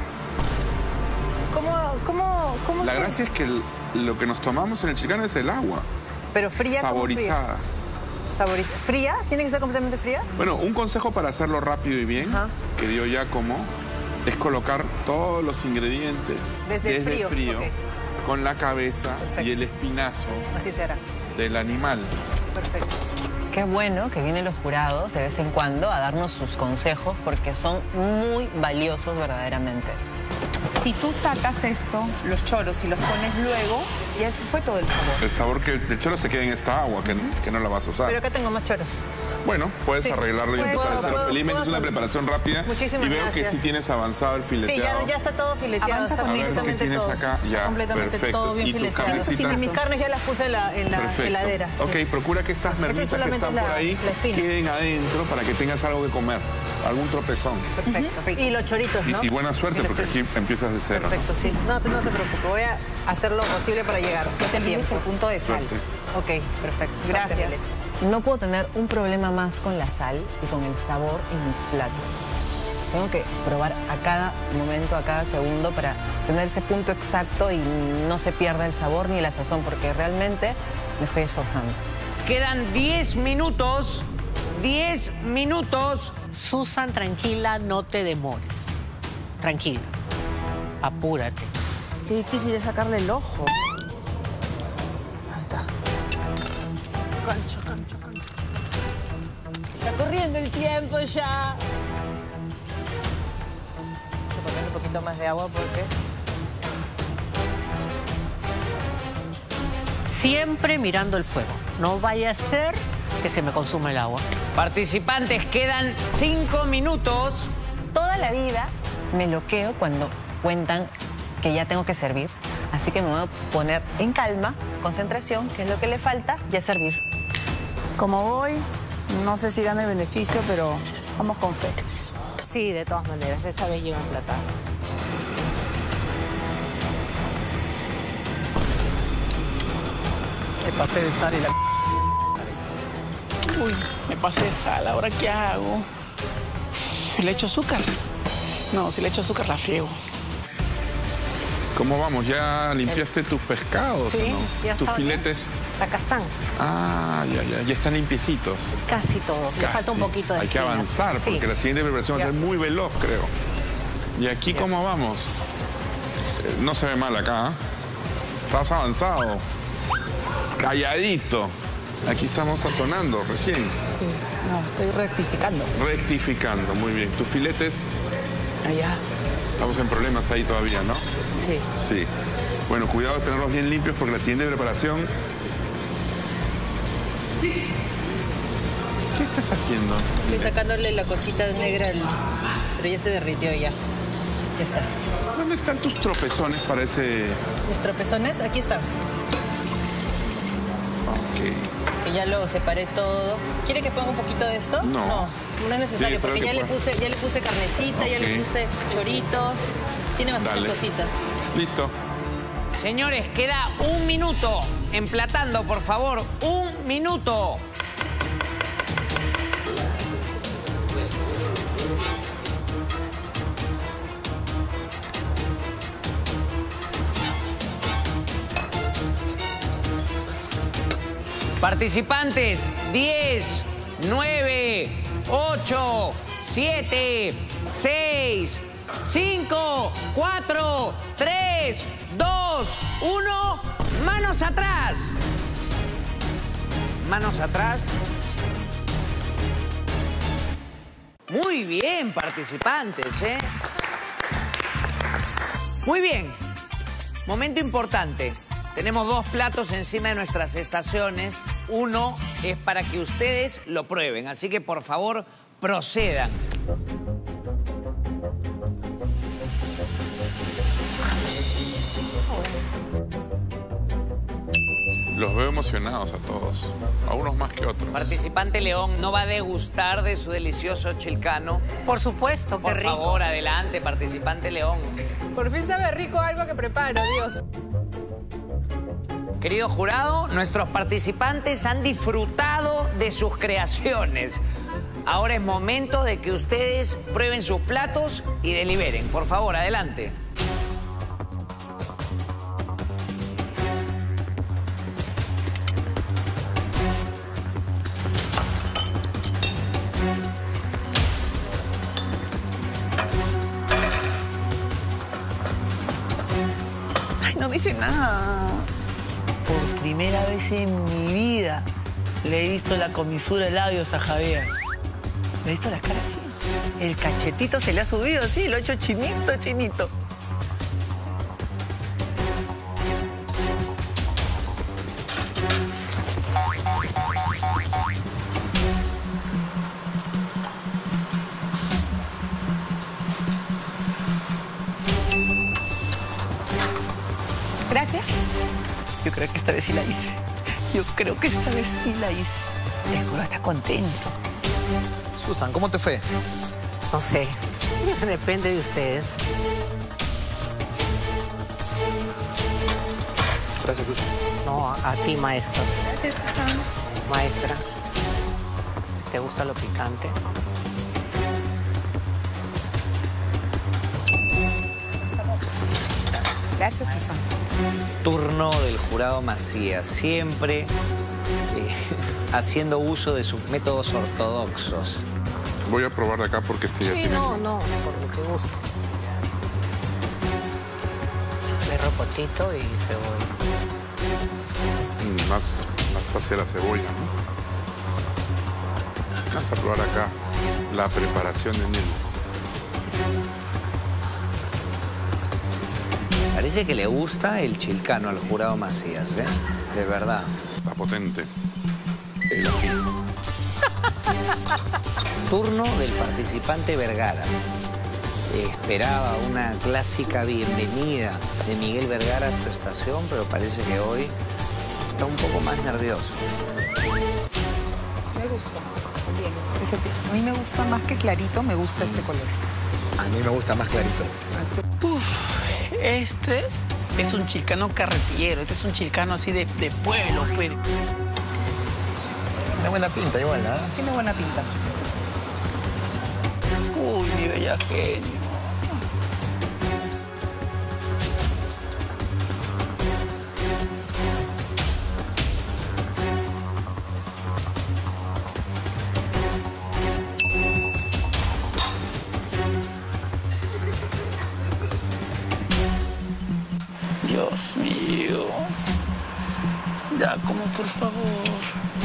[SPEAKER 4] ¿Cómo?
[SPEAKER 6] La gracia es que lo que nos tomamos en el chilcano es el agua.
[SPEAKER 4] Pero fría como fría.
[SPEAKER 6] Saborizada.
[SPEAKER 4] ¿Fría? ¿Tiene que ser completamente fría?
[SPEAKER 6] Bueno, un consejo para hacerlo rápido y bien,
[SPEAKER 4] Ajá.
[SPEAKER 6] que dio Giacomo, es colocar todos los ingredientes
[SPEAKER 4] Desde el frío, ok.
[SPEAKER 6] con la cabeza
[SPEAKER 4] Perfecto.
[SPEAKER 6] y el espinazo
[SPEAKER 4] Así será.
[SPEAKER 6] del animal.
[SPEAKER 4] Perfecto.
[SPEAKER 10] Qué bueno que vienen los jurados de vez en cuando a darnos sus consejos porque son muy valiosos verdaderamente.
[SPEAKER 8] Si tú sacas esto, los choros, y los pones luego, ya fue todo el sabor.
[SPEAKER 6] El sabor que del choro se queda en esta agua, que no la vas a usar.
[SPEAKER 4] Pero acá tengo más choros.
[SPEAKER 6] Bueno, puedes
[SPEAKER 4] Sí.
[SPEAKER 6] arreglarlo y
[SPEAKER 4] Puedo,
[SPEAKER 6] empezar a hacerlo.
[SPEAKER 4] puedo,
[SPEAKER 6] Felizmente
[SPEAKER 4] puedo
[SPEAKER 6] es una
[SPEAKER 4] hacerlo.
[SPEAKER 6] preparación rápida.
[SPEAKER 4] Muchísimas
[SPEAKER 6] y veo
[SPEAKER 4] gracias.
[SPEAKER 6] que sí tienes avanzado el
[SPEAKER 4] Sí,
[SPEAKER 6] fileteado.
[SPEAKER 4] ya está todo fileteado,
[SPEAKER 8] Avanza
[SPEAKER 4] está
[SPEAKER 8] con esto.
[SPEAKER 4] completamente
[SPEAKER 6] ¿Qué tienes
[SPEAKER 4] todo.
[SPEAKER 6] acá?
[SPEAKER 4] Está
[SPEAKER 6] Ya,
[SPEAKER 4] completamente
[SPEAKER 6] perfecto.
[SPEAKER 4] todo bien
[SPEAKER 6] ¿Y tus
[SPEAKER 4] fileteado.
[SPEAKER 6] carnecitas?
[SPEAKER 4] Y mis carnes ya las puse en la
[SPEAKER 6] Perfecto.
[SPEAKER 4] heladera. sí.
[SPEAKER 6] Ok, procura que estas mermitas que
[SPEAKER 4] solamente
[SPEAKER 6] están por
[SPEAKER 4] la-
[SPEAKER 6] ahí
[SPEAKER 4] la espina.
[SPEAKER 6] queden adentro para que tengas algo que comer. Algún tropezón.
[SPEAKER 4] Perfecto. Y los choritos, ¿no?
[SPEAKER 6] Y buena suerte
[SPEAKER 4] Y los
[SPEAKER 6] porque aquí
[SPEAKER 4] choritos.
[SPEAKER 6] empiezas de cero. ¿no?
[SPEAKER 4] Perfecto, sí. No se preocupe. Voy a hacer lo posible para llegar.
[SPEAKER 8] Ya te
[SPEAKER 4] a
[SPEAKER 8] tienes
[SPEAKER 4] tiempo.
[SPEAKER 8] el punto de sal.
[SPEAKER 6] Suerte.
[SPEAKER 4] Ok, perfecto. Gracias.
[SPEAKER 10] No puedo tener un problema más con la sal y con el sabor en mis platos. Tengo que probar a cada momento, a cada segundo para tener ese punto exacto y no se pierda el sabor ni la sazón porque realmente me estoy esforzando.
[SPEAKER 1] Quedan 10 minutos. 10 minutos.
[SPEAKER 7] Susan, tranquila, no te demores. Tranquila. Apúrate.
[SPEAKER 5] Qué difícil es sacarle el ojo. Ahí está. Concho. Está corriendo el tiempo ya.
[SPEAKER 4] Voy a poner un poquito más de agua porque...
[SPEAKER 7] Siempre mirando el fuego. No vaya a ser que se me consuma el agua.
[SPEAKER 1] Participantes, quedan 5 minutos.
[SPEAKER 10] Toda la vida me loqueo cuando cuentan que ya tengo que servir. Así que me voy a poner en calma, concentración, que es lo que le falta, y a servir.
[SPEAKER 5] Como voy, no sé si gana el beneficio, pero vamos con fe.
[SPEAKER 2] Sí, de todas maneras, esta vez llevo emplatado.
[SPEAKER 3] Me pasé de sal y la... Uy, me pasé de sal. ¿Ahora qué hago? ¿Le echo azúcar? No, si le echo azúcar la friego.
[SPEAKER 6] ¿Cómo vamos? ¿Ya limpiaste tus pescados?
[SPEAKER 2] Sí,
[SPEAKER 6] ¿o no?
[SPEAKER 2] ya
[SPEAKER 6] ¿Tus
[SPEAKER 2] estaba
[SPEAKER 6] filetes?
[SPEAKER 2] Acá están.
[SPEAKER 6] Ah, ya están limpiecitos.
[SPEAKER 2] Casi todos. Le falta un poquito de
[SPEAKER 6] Hay que
[SPEAKER 2] espinas.
[SPEAKER 6] avanzar,
[SPEAKER 2] Sí.
[SPEAKER 6] porque la siguiente preparación va a ser muy veloz, creo. ¿Y aquí cómo vamos? No se ve mal acá, ¿eh? Estás avanzado. Calladito. Aquí estamos sazonando recién.
[SPEAKER 5] Sí, no, estoy rectificando.
[SPEAKER 6] Rectificando, muy bien. ¿Tus filetes?
[SPEAKER 5] Allá.
[SPEAKER 6] Estamos en problemas ahí todavía, ¿no?
[SPEAKER 2] Sí.
[SPEAKER 6] Sí. Bueno, cuidado de tenerlos bien limpios porque la siguiente preparación... ¿Qué estás haciendo?
[SPEAKER 10] Estoy sacándole la cosita negra, pero ya se derritió ya. Ya está.
[SPEAKER 6] ¿Dónde están tus tropezones para ese...?
[SPEAKER 10] Mis tropezones, aquí están.
[SPEAKER 6] Ok.
[SPEAKER 10] Que ya lo separé todo. ¿Quiere que ponga un poquito de esto?
[SPEAKER 6] No.
[SPEAKER 10] No es necesario,
[SPEAKER 6] Sí,
[SPEAKER 10] porque
[SPEAKER 6] pero
[SPEAKER 10] ya le puse carnecita, ya le
[SPEAKER 6] Ok.
[SPEAKER 10] puse choritos. Tiene bastantes
[SPEAKER 6] Dale.
[SPEAKER 10] cositas.
[SPEAKER 6] Listo.
[SPEAKER 1] Señores, queda 1 minuto. Emplatando, por favor, 1 minuto. Participantes, 10, 9, 8, 7, 6, 5, 4, 3, 2, 1. Manos atrás. Manos atrás. Muy bien, participantes, ¿eh? Muy bien. Momento importante. Tenemos 2 platos encima de nuestras estaciones. Uno es para que ustedes lo prueben. Así que, por favor, procedan.
[SPEAKER 6] Los veo emocionados a todos. A unos más que otros.
[SPEAKER 1] Participante León no va a degustar de su delicioso chilcano.
[SPEAKER 2] Por supuesto, qué
[SPEAKER 1] Por
[SPEAKER 2] rico.
[SPEAKER 1] favor, adelante, participante León.
[SPEAKER 4] Por fin sabe rico algo que preparo, Dios.
[SPEAKER 1] Querido jurado, nuestros participantes han disfrutado de sus creaciones. Ahora es momento de que ustedes prueben sus platos y deliberen. Por favor, adelante.
[SPEAKER 5] Ay, no dice nada. Por primera vez en mi vida le he visto la comisura de labios a Javier. Le he visto la cara así. El cachetito se le ha subido así, lo ha hecho chinito, chinito.
[SPEAKER 8] Gracias.
[SPEAKER 5] Yo creo que esta vez sí la hice. Yo creo que esta vez sí la hice. El jurado está contento.
[SPEAKER 9] Susan, ¿cómo te fue?
[SPEAKER 2] No sé. Depende de ustedes.
[SPEAKER 9] Gracias, Susan.
[SPEAKER 2] No, a ti, maestro.
[SPEAKER 8] Gracias, Susana.
[SPEAKER 2] Maestra, ¿te gusta lo picante?
[SPEAKER 8] Gracias, Susana.
[SPEAKER 1] Turno del jurado Macías, siempre haciendo uso de sus métodos ortodoxos.
[SPEAKER 6] Voy a probar de acá porque sí, ya
[SPEAKER 2] Sí,
[SPEAKER 6] tiene...
[SPEAKER 2] no, por lo que guste. Perro potito y cebolla.
[SPEAKER 6] Más hacia la cebolla, ¿no? Vamos a probar acá la preparación de Nelly.
[SPEAKER 1] Parece que le gusta el chilcano al jurado Macías, ¿eh? De verdad.
[SPEAKER 6] Está potente. El ají.
[SPEAKER 1] Turno del participante Vergara. Esperaba una clásica bienvenida de Miguel Vergara a su estación, pero parece que hoy está un poco más nervioso.
[SPEAKER 11] Me gusta. Bien. A mí me gusta más que clarito, me gusta este color.
[SPEAKER 9] A mí me gusta más clarito.
[SPEAKER 3] Este es un chilcano carretillero, este es un chilcano así de pueblo, pues.
[SPEAKER 9] Tiene buena pinta igual, ¿ah?
[SPEAKER 11] Tiene buena pinta.
[SPEAKER 3] Uy, mi bella genio. Dios mío. Ya, como por favor.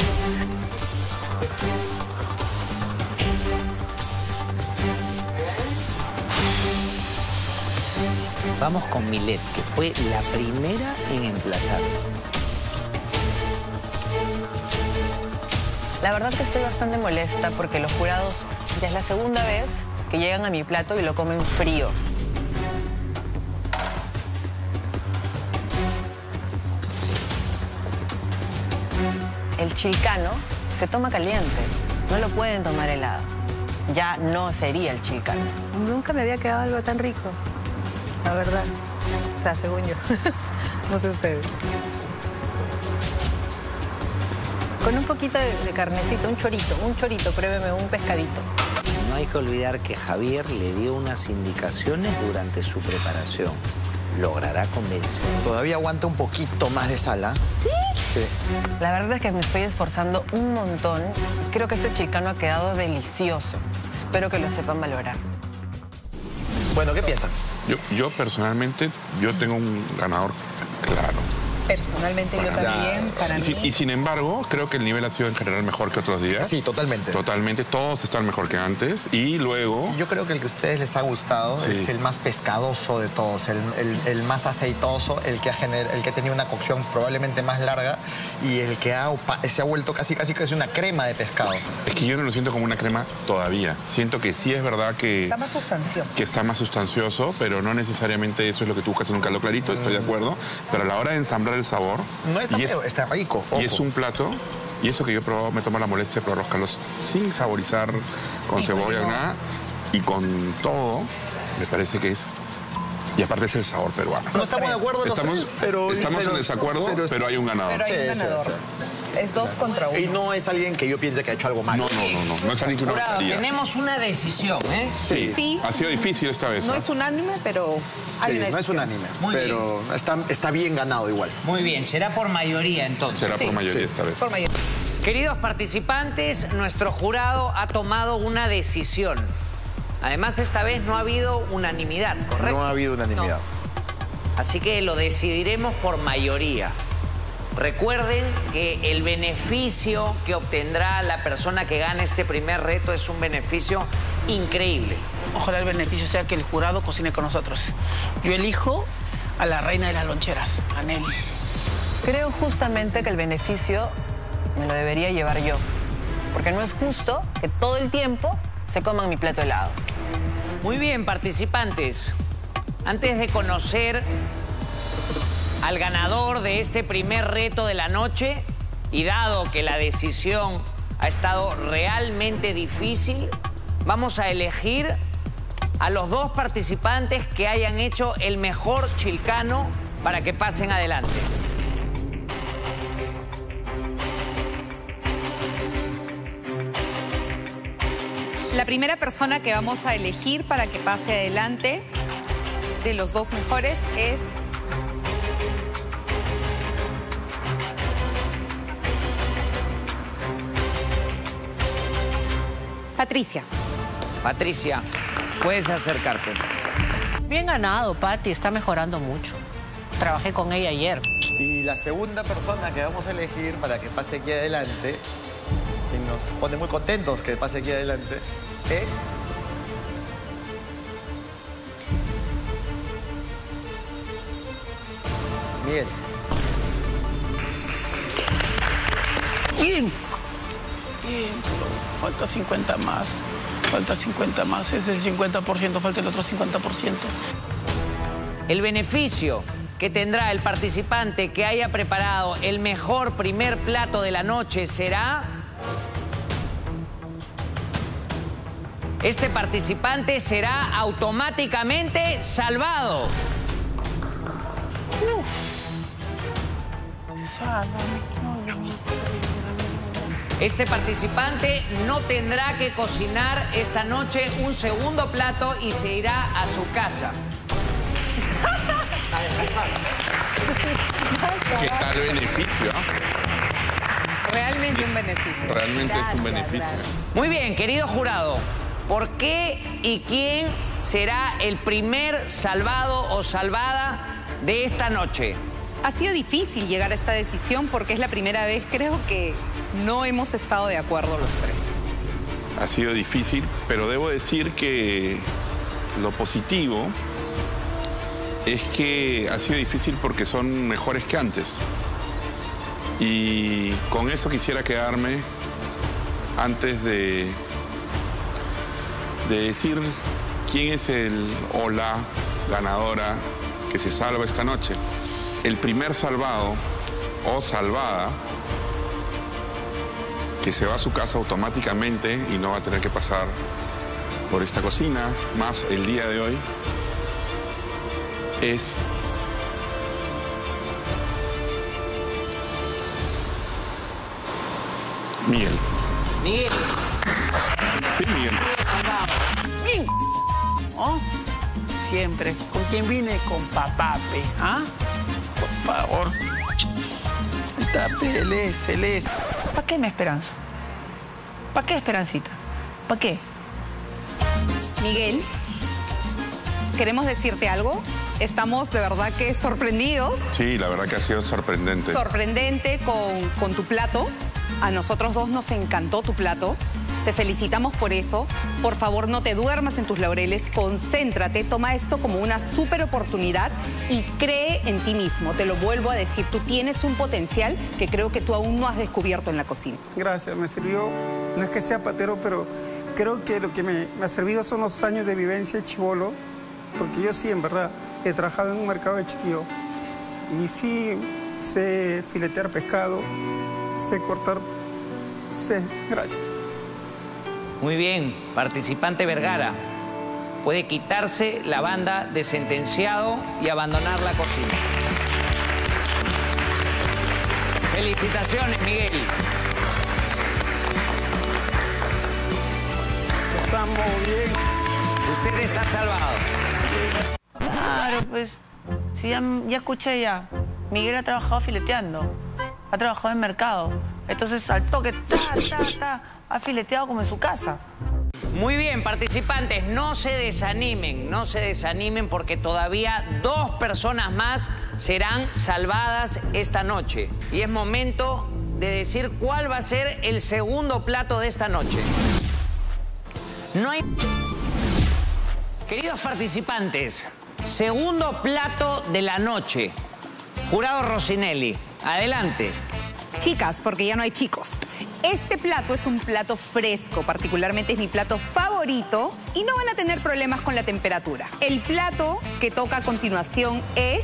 [SPEAKER 1] Vamos con Milet, que fue la primera en emplatar.
[SPEAKER 4] La verdad que estoy bastante molesta porque los jurados ya es la segunda vez que llegan a mi plato y lo comen frío. El chilcano se toma caliente, no lo pueden tomar helado. Ya no sería el chilcano.
[SPEAKER 10] Nunca me había quedado algo tan rico, la verdad. O sea, según yo. No sé ustedes. Con un poquito de carnecito, un chorito, pruébeme un pescadito.
[SPEAKER 1] No hay que olvidar que Javier le dio unas indicaciones durante su preparación. Logrará convencer.
[SPEAKER 9] Todavía aguanta un poquito más de sal, ¿ah?
[SPEAKER 4] ¿Sí?
[SPEAKER 9] Sí.
[SPEAKER 4] La verdad es que me estoy esforzando un montón y creo que este chilcano ha quedado delicioso. Espero que lo sepan valorar.
[SPEAKER 9] Bueno, ¿qué piensan?
[SPEAKER 6] Yo personalmente, yo tengo un ganador claro.
[SPEAKER 11] Personalmente yo también, para mí.
[SPEAKER 6] Y sin embargo, creo que el nivel ha sido en general mejor que otros días.
[SPEAKER 9] Sí, totalmente.
[SPEAKER 6] Totalmente, todos están mejor que antes. Y luego...
[SPEAKER 9] Yo creo que el que a ustedes les ha gustado es el más pescadoso de todos, el más aceitoso, el que ha tenido una cocción probablemente más larga y el que se ha vuelto casi una crema de pescado.
[SPEAKER 6] Es que yo no lo siento como una crema todavía. Siento que sí es verdad que...
[SPEAKER 11] Está más sustancioso.
[SPEAKER 6] Que está más sustancioso, pero no necesariamente eso es lo que tú buscas en un caldo clarito, estoy de acuerdo. Pero a la hora de ensamblar el sabor...
[SPEAKER 9] No está feo, está rico. Ojo.
[SPEAKER 6] Y es un plato, y eso que yo he probado, me tomo la molestia de probar los caldos sin saborizar con cebolla, nada, y con todo, me parece que es... Y aparte es el sabor peruano.
[SPEAKER 9] No estamos de acuerdo los tres, pero...
[SPEAKER 6] Estamos en desacuerdo, pero hay un ganador.
[SPEAKER 11] Pero hay un ganador.
[SPEAKER 9] Sí.
[SPEAKER 11] Es 2 contra 1.
[SPEAKER 9] Y no es alguien que yo piense que ha hecho algo malo.
[SPEAKER 6] No es alguien que uno haría.
[SPEAKER 1] Tenemos una decisión, ¿eh?
[SPEAKER 6] Sí. Ha sido difícil esta vez.
[SPEAKER 11] No es unánime, pero hay una
[SPEAKER 9] no es unánime,
[SPEAKER 1] Muy
[SPEAKER 9] pero está bien ganado igual.
[SPEAKER 1] Muy bien, será por mayoría entonces.
[SPEAKER 6] Será por mayoría esta vez.
[SPEAKER 11] Por mayoría.
[SPEAKER 1] Queridos participantes, nuestro jurado ha tomado una decisión. Además, esta vez no ha habido unanimidad, ¿correcto?
[SPEAKER 9] No ha habido unanimidad.
[SPEAKER 1] Así que lo decidiremos por mayoría. Recuerden que el beneficio que obtendrá la persona que gane este primer reto es un beneficio increíble.
[SPEAKER 3] Ojalá el beneficio sea que el jurado cocine con nosotros. Yo elijo a la reina de las loncheras, a Nelly.
[SPEAKER 4] Creo justamente que el beneficio me lo debería llevar yo. Porque no es justo que todo el tiempo se coman mi plato helado.
[SPEAKER 1] Muy bien, participantes. Antes de conocer al ganador de este primer reto de la noche, y dado que la decisión ha estado realmente difícil, vamos a elegir a los 2 participantes que hayan hecho el mejor chilcano para que pasen adelante.
[SPEAKER 8] La primera persona que vamos a elegir para que pase adelante de los 2 mejores es Patricia.
[SPEAKER 1] Patricia, puedes acercarte.
[SPEAKER 7] Bien ganado, Pati, está mejorando mucho. Trabajé con ella ayer.
[SPEAKER 9] Y la segunda persona que vamos a elegir para que pase aquí adelante, y nos pone muy contentos que pase aquí adelante, es... Miguel.
[SPEAKER 3] Bien, pero falta 50 más. Falta 50 más. Es el 50%, falta el otro 50%.
[SPEAKER 1] El beneficio que tendrá el participante que haya preparado el mejor primer plato de la noche será... Este participante será automáticamente salvado. Este participante no tendrá que cocinar esta noche un segundo plato y se irá a su casa.
[SPEAKER 6] ¿Qué tal beneficio?
[SPEAKER 8] Realmente un beneficio.
[SPEAKER 6] Realmente es un beneficio.
[SPEAKER 1] Muy bien, querido jurado. ¿Por qué y quién será el primer salvado o salvada de esta noche?
[SPEAKER 8] Ha sido difícil llegar a esta decisión porque es la primera vez, creo que no hemos estado de acuerdo los tres.
[SPEAKER 6] Ha sido difícil, pero debo decir que lo positivo es que ha sido difícil porque son mejores que antes. Y con eso quisiera quedarme antes de decir quién es el o la ganadora que se salva esta noche. El primer salvado o salvada que se va a su casa automáticamente y no va a tener que pasar por esta cocina, más el día de hoy, es Miguel.
[SPEAKER 1] Miguel.
[SPEAKER 6] Sí, Miguel.
[SPEAKER 3] Bien. ¿Oh? Siempre. ¿Con quién vine? Con papape. ¿Ah? Por favor. Tape, él es. ¿Para qué me esperanzo? ¿Para qué Esperancita? ¿Para qué?
[SPEAKER 8] Miguel, queremos decirte algo. Estamos de verdad que sorprendidos.
[SPEAKER 6] Sí, la verdad que ha sido sorprendente.
[SPEAKER 8] Sorprendente con tu plato. A nosotros dos nos encantó tu plato. Te felicitamos por eso. Por favor, no te duermas en tus laureles. Concéntrate, toma esto como una súper oportunidad y cree en ti mismo. Te lo vuelvo a decir, tú tienes un potencial que creo que tú aún no has descubierto en la cocina.
[SPEAKER 12] Gracias, me sirvió. No es que sea patero, pero creo que lo que me ha servido son los años de vivencia de chibolo, porque yo sí, en verdad, he trabajado en un mercado de chiquillo. Y sí, sé filetear pescado, sé cortar, gracias.
[SPEAKER 1] Muy bien, participante Vergara. Puede quitarse la banda de sentenciado y abandonar la cocina. Felicitaciones, Miguel.
[SPEAKER 3] Estamos bien.
[SPEAKER 1] Usted está salvado.
[SPEAKER 5] Claro, pues, si ya escuché ya. Miguel ha trabajado fileteando, ha trabajado en mercado. Entonces, al toque, ha fileteado como en su casa.
[SPEAKER 1] Muy bien, participantes, no se desanimen porque todavía 2 personas más serán salvadas esta noche. Y es momento de decir cuál va a ser el segundo plato de esta noche. No hay... Queridos participantes, segundo plato de la noche. Jurado Rossinelli, adelante.
[SPEAKER 8] Chicas, porque ya no hay chicos. Este plato es un plato fresco, particularmente es mi plato favorito y no van a tener problemas con la temperatura. El plato que toca a continuación es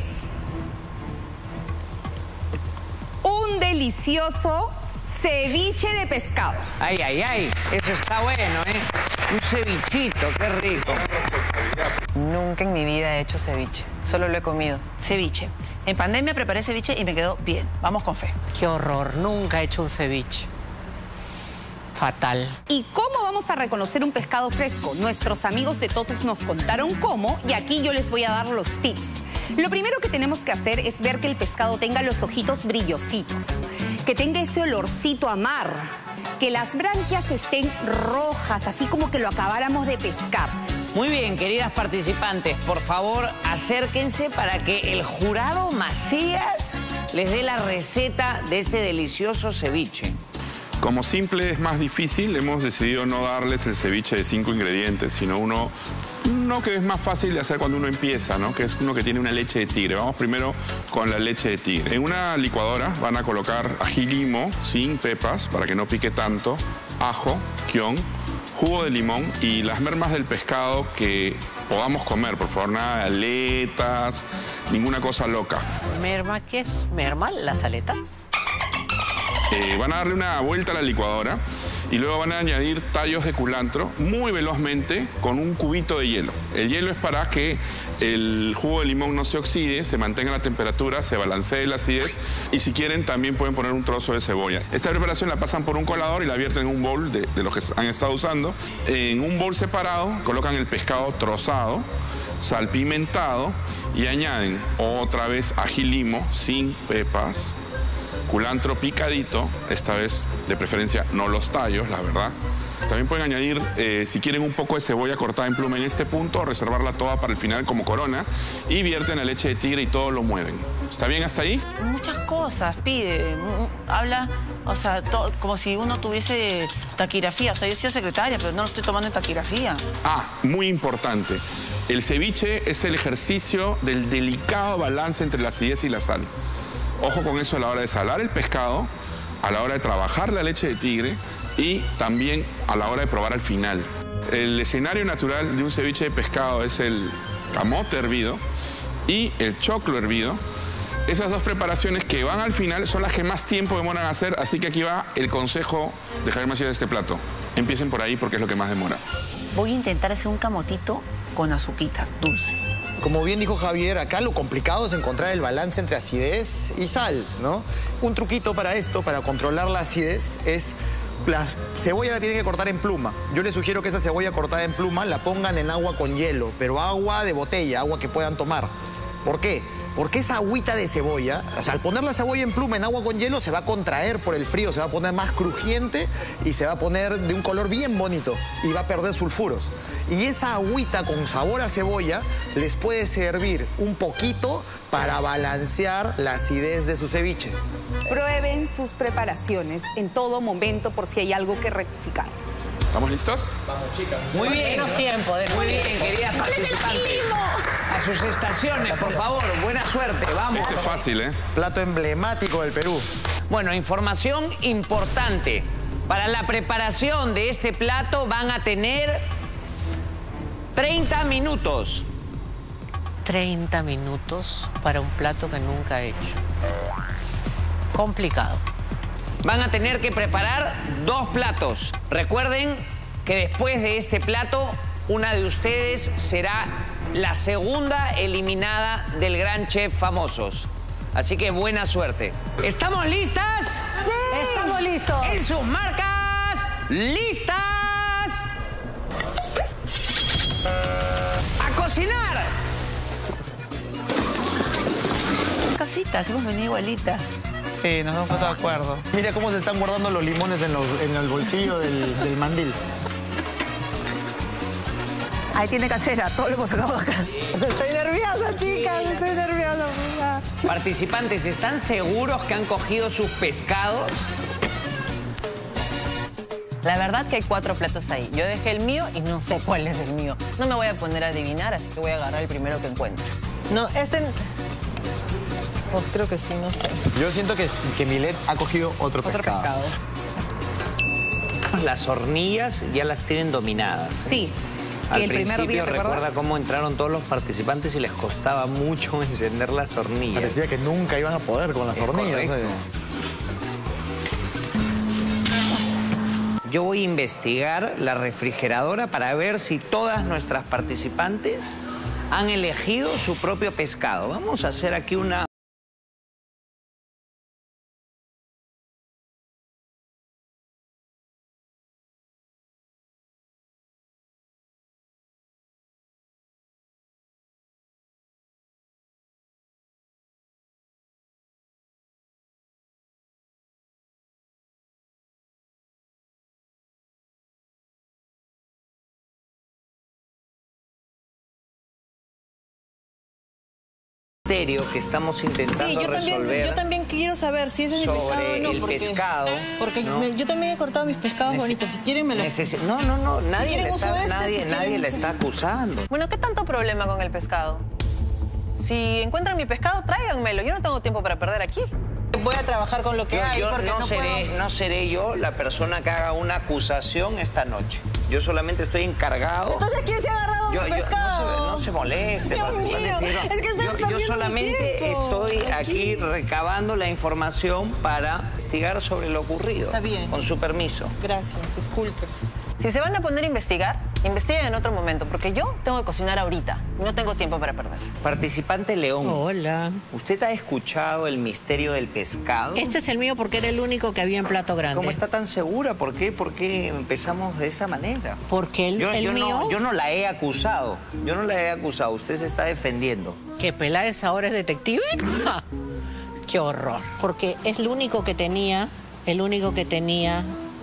[SPEAKER 8] un delicioso ceviche de pescado.
[SPEAKER 1] Ay, ay, ay, eso está bueno, ¿eh? Un cevichito, qué rico.
[SPEAKER 10] Nunca en mi vida he hecho ceviche, solo lo he comido.
[SPEAKER 5] Ceviche. En pandemia preparé ceviche y me quedó bien. Vamos con fe.
[SPEAKER 7] Qué horror, nunca he hecho un ceviche. Fatal.
[SPEAKER 8] ¿Y cómo vamos a reconocer un pescado fresco? Nuestros amigos de Totus nos contaron cómo y aquí yo les voy a dar los tips. Lo primero que tenemos que hacer es ver que el pescado tenga los ojitos brillositos, que tenga ese olorcito a mar, que las branquias estén rojas, así como que lo acabáramos de pescar.
[SPEAKER 1] Muy bien, queridas participantes, por favor, acérquense para que el jurado Macías les dé la receta de este delicioso ceviche.
[SPEAKER 6] Como simple es más difícil, hemos decidido no darles el ceviche de 5 ingredientes, sino uno que es más fácil de hacer cuando uno empieza, ¿no? Que es uno que tiene una leche de tigre. Vamos primero con la leche de tigre. En una licuadora van a colocar ají limo sin pepas para que no pique tanto, ajo, kion, jugo de limón y las mermas del pescado que podamos comer. Por favor, nada de aletas, ninguna cosa loca.
[SPEAKER 7] ¿Merma qué es? ¿Merma? ¿Las aletas?
[SPEAKER 6] Van a darle una vuelta a la licuadora y luego van a añadir tallos de culantro muy velozmente con un cubito de hielo. El hielo es para que el jugo de limón no se oxide, se mantenga la temperatura, se balancee la acidez y si quieren también pueden poner un trozo de cebolla. Esta preparación la pasan por un colador y la vierten en un bowl de los que han estado usando. En un bowl separado colocan el pescado trozado, salpimentado y añaden otra vez ají limo sin pepas, culantro picadito, esta vez de preferencia no los tallos, la verdad, También pueden añadir, si quieren, un poco de cebolla cortada en pluma en este punto, o reservarla toda para el final como corona, y vierten la leche de tigre y todo lo mueven. ¿Está bien hasta ahí?
[SPEAKER 5] Muchas cosas pide, habla, o sea, como si uno tuviese taquigrafía. O sea, yo soy secretaria, pero no lo estoy tomando en taquigrafía.
[SPEAKER 6] Ah, muy importante. El ceviche es el ejercicio del delicado balance entre la acidez y la sal. Ojo con eso a la hora de salar el pescado, a la hora de trabajar la leche de tigre y también a la hora de probar al final. El escenario natural de un ceviche de pescado es el camote hervido y el choclo hervido. Esas dos preparaciones que van al final son las que más tiempo demoran a hacer, así que aquí va el consejo de Javier Macías de este plato. Empiecen por ahí porque es lo que más demora.
[SPEAKER 5] Voy a intentar hacer un camotito con azuquita, dulce.
[SPEAKER 9] Como bien dijo Javier, acá lo complicado es encontrar el balance entre acidez y sal, ¿no? Un truquito para esto, para controlar la acidez, es la cebolla la tienen que cortar en pluma. Yo les sugiero que esa cebolla cortada en pluma la pongan en agua con hielo, pero agua de botella, agua que puedan tomar. ¿Por qué? Porque esa agüita de cebolla, o sea, al poner la cebolla en pluma en agua con hielo, se va a contraer por el frío, se va a poner más crujiente y se va a poner de un color bien bonito y va a perder sulfuros. Y esa agüita con sabor a cebolla les puede servir un poquito para balancear la acidez de su ceviche.
[SPEAKER 8] Prueben sus preparaciones en todo momento por si hay algo que rectificar.
[SPEAKER 6] ¿Estamos listos?
[SPEAKER 9] Vamos, chicas.
[SPEAKER 1] Muy bien. Muy bien, queridas participantes. A sus estaciones, por favor. Buena suerte. Vamos.
[SPEAKER 6] Este es fácil, ¿eh?
[SPEAKER 9] Plato emblemático del Perú.
[SPEAKER 1] Bueno, información importante. Para la preparación de este plato van a tener 30 minutos.
[SPEAKER 2] 30 minutos para un plato que nunca he hecho. Complicado.
[SPEAKER 1] Van a tener que preparar 2 platos. Recuerden que después de este plato, una de ustedes será la segunda eliminada del Gran Chef Famosos. Así que buena suerte. ¿Estamos listas?
[SPEAKER 4] ¡Sí! ¡Estamos listos!
[SPEAKER 1] En sus marcas, ¡listas! ¡A cocinar!
[SPEAKER 5] Casitas, hemos venido igualitas. Sí, nos hemos puesto de acuerdo.
[SPEAKER 9] Mira cómo se están guardando los limones en el bolsillo del mandil.
[SPEAKER 4] Ahí tiene casera, todo lo hemos sacado acá. Estoy nerviosa, chicas, estoy nerviosa.
[SPEAKER 1] Participantes, ¿están seguros que han cogido sus pescados?
[SPEAKER 4] La verdad que hay 4 platos ahí. Yo dejé el mío y no sé cuál es el mío. No me voy a poner a adivinar, así que voy a agarrar el primero que encuentre. No, pues creo que sí, no sé.
[SPEAKER 9] Yo siento que Milet ha cogido otro pescado.
[SPEAKER 1] Las hornillas ya las tienen dominadas.
[SPEAKER 8] Sí.
[SPEAKER 1] Al
[SPEAKER 8] el primer
[SPEAKER 1] principio
[SPEAKER 8] día, ¿te
[SPEAKER 1] recuerda
[SPEAKER 8] acuerdas?
[SPEAKER 1] cómo entraron todos los participantes y les costaba mucho encender las hornillas.
[SPEAKER 9] Parecía que nunca iban a poder con las hornillas.
[SPEAKER 1] Correcto. Yo voy a investigar la refrigeradora para ver si todas nuestras participantes han elegido su propio pescado. Vamos a hacer aquí una... que estamos intentando resolver.
[SPEAKER 4] Yo también quiero saber si ese es mi pescado o no.
[SPEAKER 1] El pescado.
[SPEAKER 4] Porque
[SPEAKER 1] ¿no?
[SPEAKER 4] Yo también he cortado mis pescados bonitos. Si quieren me los...
[SPEAKER 1] No. Nadie la está acusando.
[SPEAKER 4] Bueno, ¿qué tanto problema con el pescado? Si encuentran mi pescado, tráiganmelo. Yo no tengo tiempo para perder aquí. Voy a trabajar con lo que hay porque
[SPEAKER 1] no seré yo la persona que haga una acusación esta noche. Yo solamente estoy encargado.
[SPEAKER 4] Entonces, ¿quién se ha agarrado mi pescado?
[SPEAKER 1] No se moleste.
[SPEAKER 4] Dios mío, es que estoy perdiendo
[SPEAKER 1] yo solamente
[SPEAKER 4] mi tiempo.
[SPEAKER 1] estoy aquí recabando la información para investigar sobre lo ocurrido.
[SPEAKER 4] Está bien.
[SPEAKER 1] Con su permiso.
[SPEAKER 4] Gracias, disculpe. Si se van a poner a investigar, investiguen en otro momento, porque yo tengo que cocinar ahorita. No tengo tiempo para perder.
[SPEAKER 1] Participante León.
[SPEAKER 2] Hola.
[SPEAKER 1] ¿Usted ha escuchado el misterio del pescado?
[SPEAKER 2] Este es el mío porque era el único que había en plato grande.
[SPEAKER 1] ¿Cómo está tan segura? ¿Por qué empezamos de esa manera?
[SPEAKER 2] Porque el mío...
[SPEAKER 1] Yo no la he acusado. Yo no la he acusado. Usted se está defendiendo.
[SPEAKER 2] ¿Que Peláez ahora es detective? ¡Ja! ¡Qué horror! Porque es el único que tenía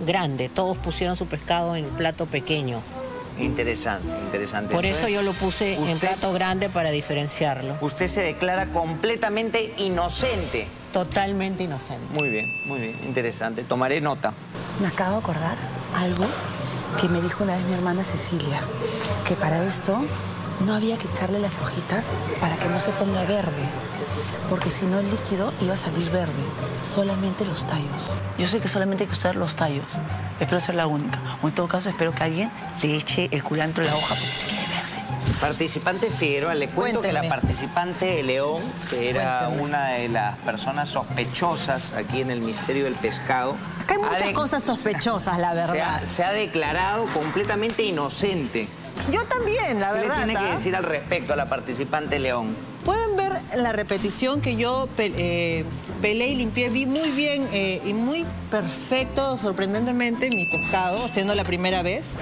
[SPEAKER 7] grande. Todos pusieron su pescado en plato pequeño.
[SPEAKER 1] Interesante, interesante.
[SPEAKER 7] Por eso
[SPEAKER 1] Entonces,
[SPEAKER 7] yo lo puse en plato grande para diferenciarlo.
[SPEAKER 1] Usted se declara completamente inocente.
[SPEAKER 7] Totalmente inocente.
[SPEAKER 1] Muy bien, interesante. Tomaré nota.
[SPEAKER 13] Me acabo de acordar algo que me dijo una vez mi hermana Cecilia, que para esto no había que echarle las hojitas para que no se ponga verde, porque si no el líquido iba a salir verde, solamente los tallos.
[SPEAKER 5] Yo sé que solamente hay que usar los tallos. Espero ser la única. O en todo caso, espero que alguien le eche el culantro a la hoja porque quede verde.
[SPEAKER 1] Participante Figueroa, le cuento que la participante de León, que era una de las personas sospechosas aquí en el misterio del pescado.
[SPEAKER 2] Acá hay muchas cosas sospechosas, la verdad.
[SPEAKER 1] Se ha declarado completamente inocente.
[SPEAKER 2] Yo también, la verdad.
[SPEAKER 1] ¿Qué le tiene que decir al respecto a la participante León?
[SPEAKER 4] Pueden ver en la repetición que yo peleé y limpié, vi muy bien y muy perfecto, sorprendentemente, mi pescado, siendo la primera vez.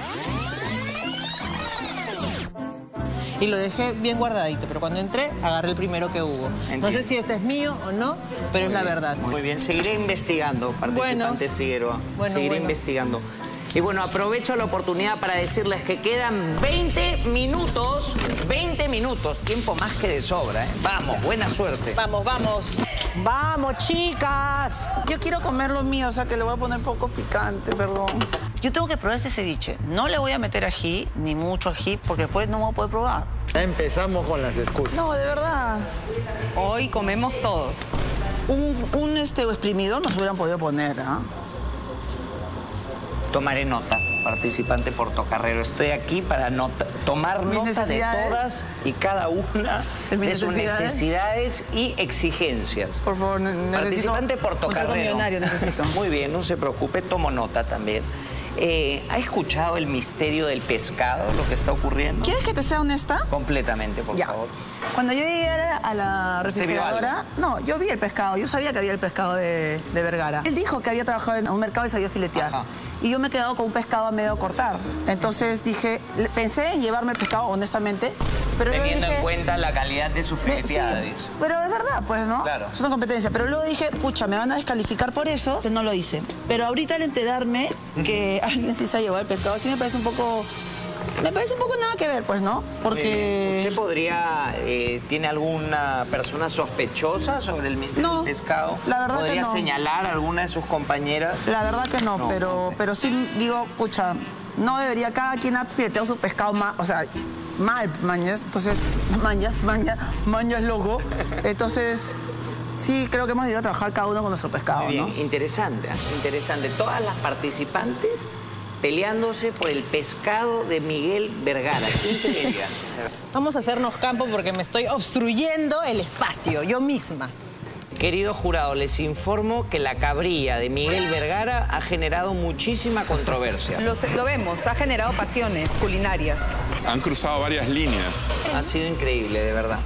[SPEAKER 4] Y lo dejé bien guardadito, pero cuando entré, agarré el primero que hubo.
[SPEAKER 1] Entiendo.
[SPEAKER 4] No sé si este es mío o no, pero es la verdad.
[SPEAKER 1] Muy bien, seguiré investigando, participante Figueroa. Seguiré investigando. Y bueno, aprovecho la oportunidad para decirles que quedan 20 minutos, tiempo más que de sobra, ¿eh? Vamos, buena suerte.
[SPEAKER 4] Vamos, vamos.
[SPEAKER 5] Vamos, chicas. Yo quiero comer lo mío, o sea que le voy a poner poco picante, perdón. Yo tengo que probar este ceviche. No le voy a meter ají, ni mucho ají, porque después no voy a poder probar.
[SPEAKER 9] Ya empezamos con las excusas.
[SPEAKER 5] No, de verdad.
[SPEAKER 8] Hoy comemos todos.
[SPEAKER 5] Un exprimidor nos hubieran podido poner, ¿ah?
[SPEAKER 1] Tomaré nota, participante portocarrero. Estoy aquí para tomar nota de todas y cada una de sus necesidades y exigencias.
[SPEAKER 5] Por favor,
[SPEAKER 1] participante portocarrero.
[SPEAKER 5] Necesito.
[SPEAKER 1] Muy bien, no se preocupe, tomo nota también. ¿Ha escuchado el misterio del pescado, lo que está ocurriendo?
[SPEAKER 5] ¿Quieres que te sea honesta?
[SPEAKER 1] Completamente, por favor.
[SPEAKER 5] Cuando yo llegué a la refrigeradora, no, yo vi el pescado, yo sabía que había el pescado de Vergara. Él dijo que había trabajado en un mercado y sabía filetear. Ajá. Y yo me he quedado con un pescado a medio cortar. Entonces dije, pensé en llevarme el pescado, honestamente, pero
[SPEAKER 1] teniendo
[SPEAKER 5] dije,
[SPEAKER 1] en cuenta la calidad de su fileteada,
[SPEAKER 5] sí, pero es verdad, pues, ¿no?
[SPEAKER 1] Claro.
[SPEAKER 5] Es una competencia. Pero luego dije, pucha, me van a descalificar por eso, que no lo hice. Pero ahorita al enterarme que alguien sí se ha llevado el pescado, sí me parece un poco... Me parece un poco nada que ver, pues, ¿no? Porque...
[SPEAKER 1] ¿Usted podría... tiene alguna persona sospechosa sobre el misterio del pescado?
[SPEAKER 5] La verdad
[SPEAKER 1] ¿Podría
[SPEAKER 5] que no.
[SPEAKER 1] señalar a alguna de sus compañeras?
[SPEAKER 5] La verdad que no, pero sí digo, pucha, no debería... Cada quien ha fileteado su pescado más, o sea, mal, mañas. Entonces, mañas loco. Entonces... Sí, creo que hemos debido trabajar cada uno con nuestro pescado,
[SPEAKER 1] muy bien,
[SPEAKER 5] ¿no?
[SPEAKER 1] Interesante, interesante. Todas las participantes peleándose por el pescado de Miguel Vergara. ¿Quién creería?
[SPEAKER 4] Vamos a hacernos campo porque me estoy obstruyendo el espacio, yo misma.
[SPEAKER 1] Querido jurado, les informo que la cabrilla de Miguel Vergara ha generado muchísima controversia.
[SPEAKER 8] Lo vemos, ha generado pasiones culinarias.
[SPEAKER 6] Han cruzado varias líneas.
[SPEAKER 1] Ha sido increíble, de verdad.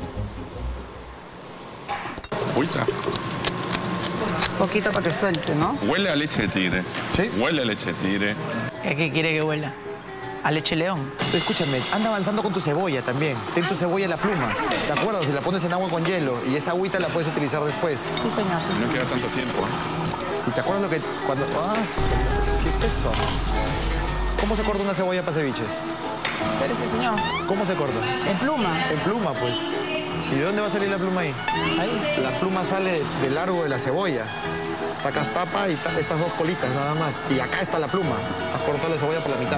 [SPEAKER 6] Uita.
[SPEAKER 5] Poquito para que suelte, ¿no?
[SPEAKER 6] Huele a leche de tigre.
[SPEAKER 9] ¿Sí?
[SPEAKER 6] Huele a leche de tigre.
[SPEAKER 3] ¿A qué quiere que huela? ¿A leche león?
[SPEAKER 9] Escúchame, anda avanzando con tu cebolla también. Ten tu cebolla en la pluma. ¿Te acuerdas? Si la pones en agua con hielo y esa agüita la puedes utilizar después.
[SPEAKER 5] Sí, señor. Sí,
[SPEAKER 6] No queda tanto tiempo.
[SPEAKER 9] ¿Y te acuerdas lo que cuando... ¿Qué es eso? ¿Cómo se corta una cebolla para ceviche?
[SPEAKER 5] Espérese, señor.
[SPEAKER 9] ¿Cómo se corta?
[SPEAKER 5] En pluma.
[SPEAKER 9] En pluma, pues. ¿Y de dónde va a salir la pluma ahí? Ahí. La pluma sale del largo de la cebolla. Sacas tapa y estas dos colitas nada más. Y acá está la pluma. Has cortado la cebolla por la mitad.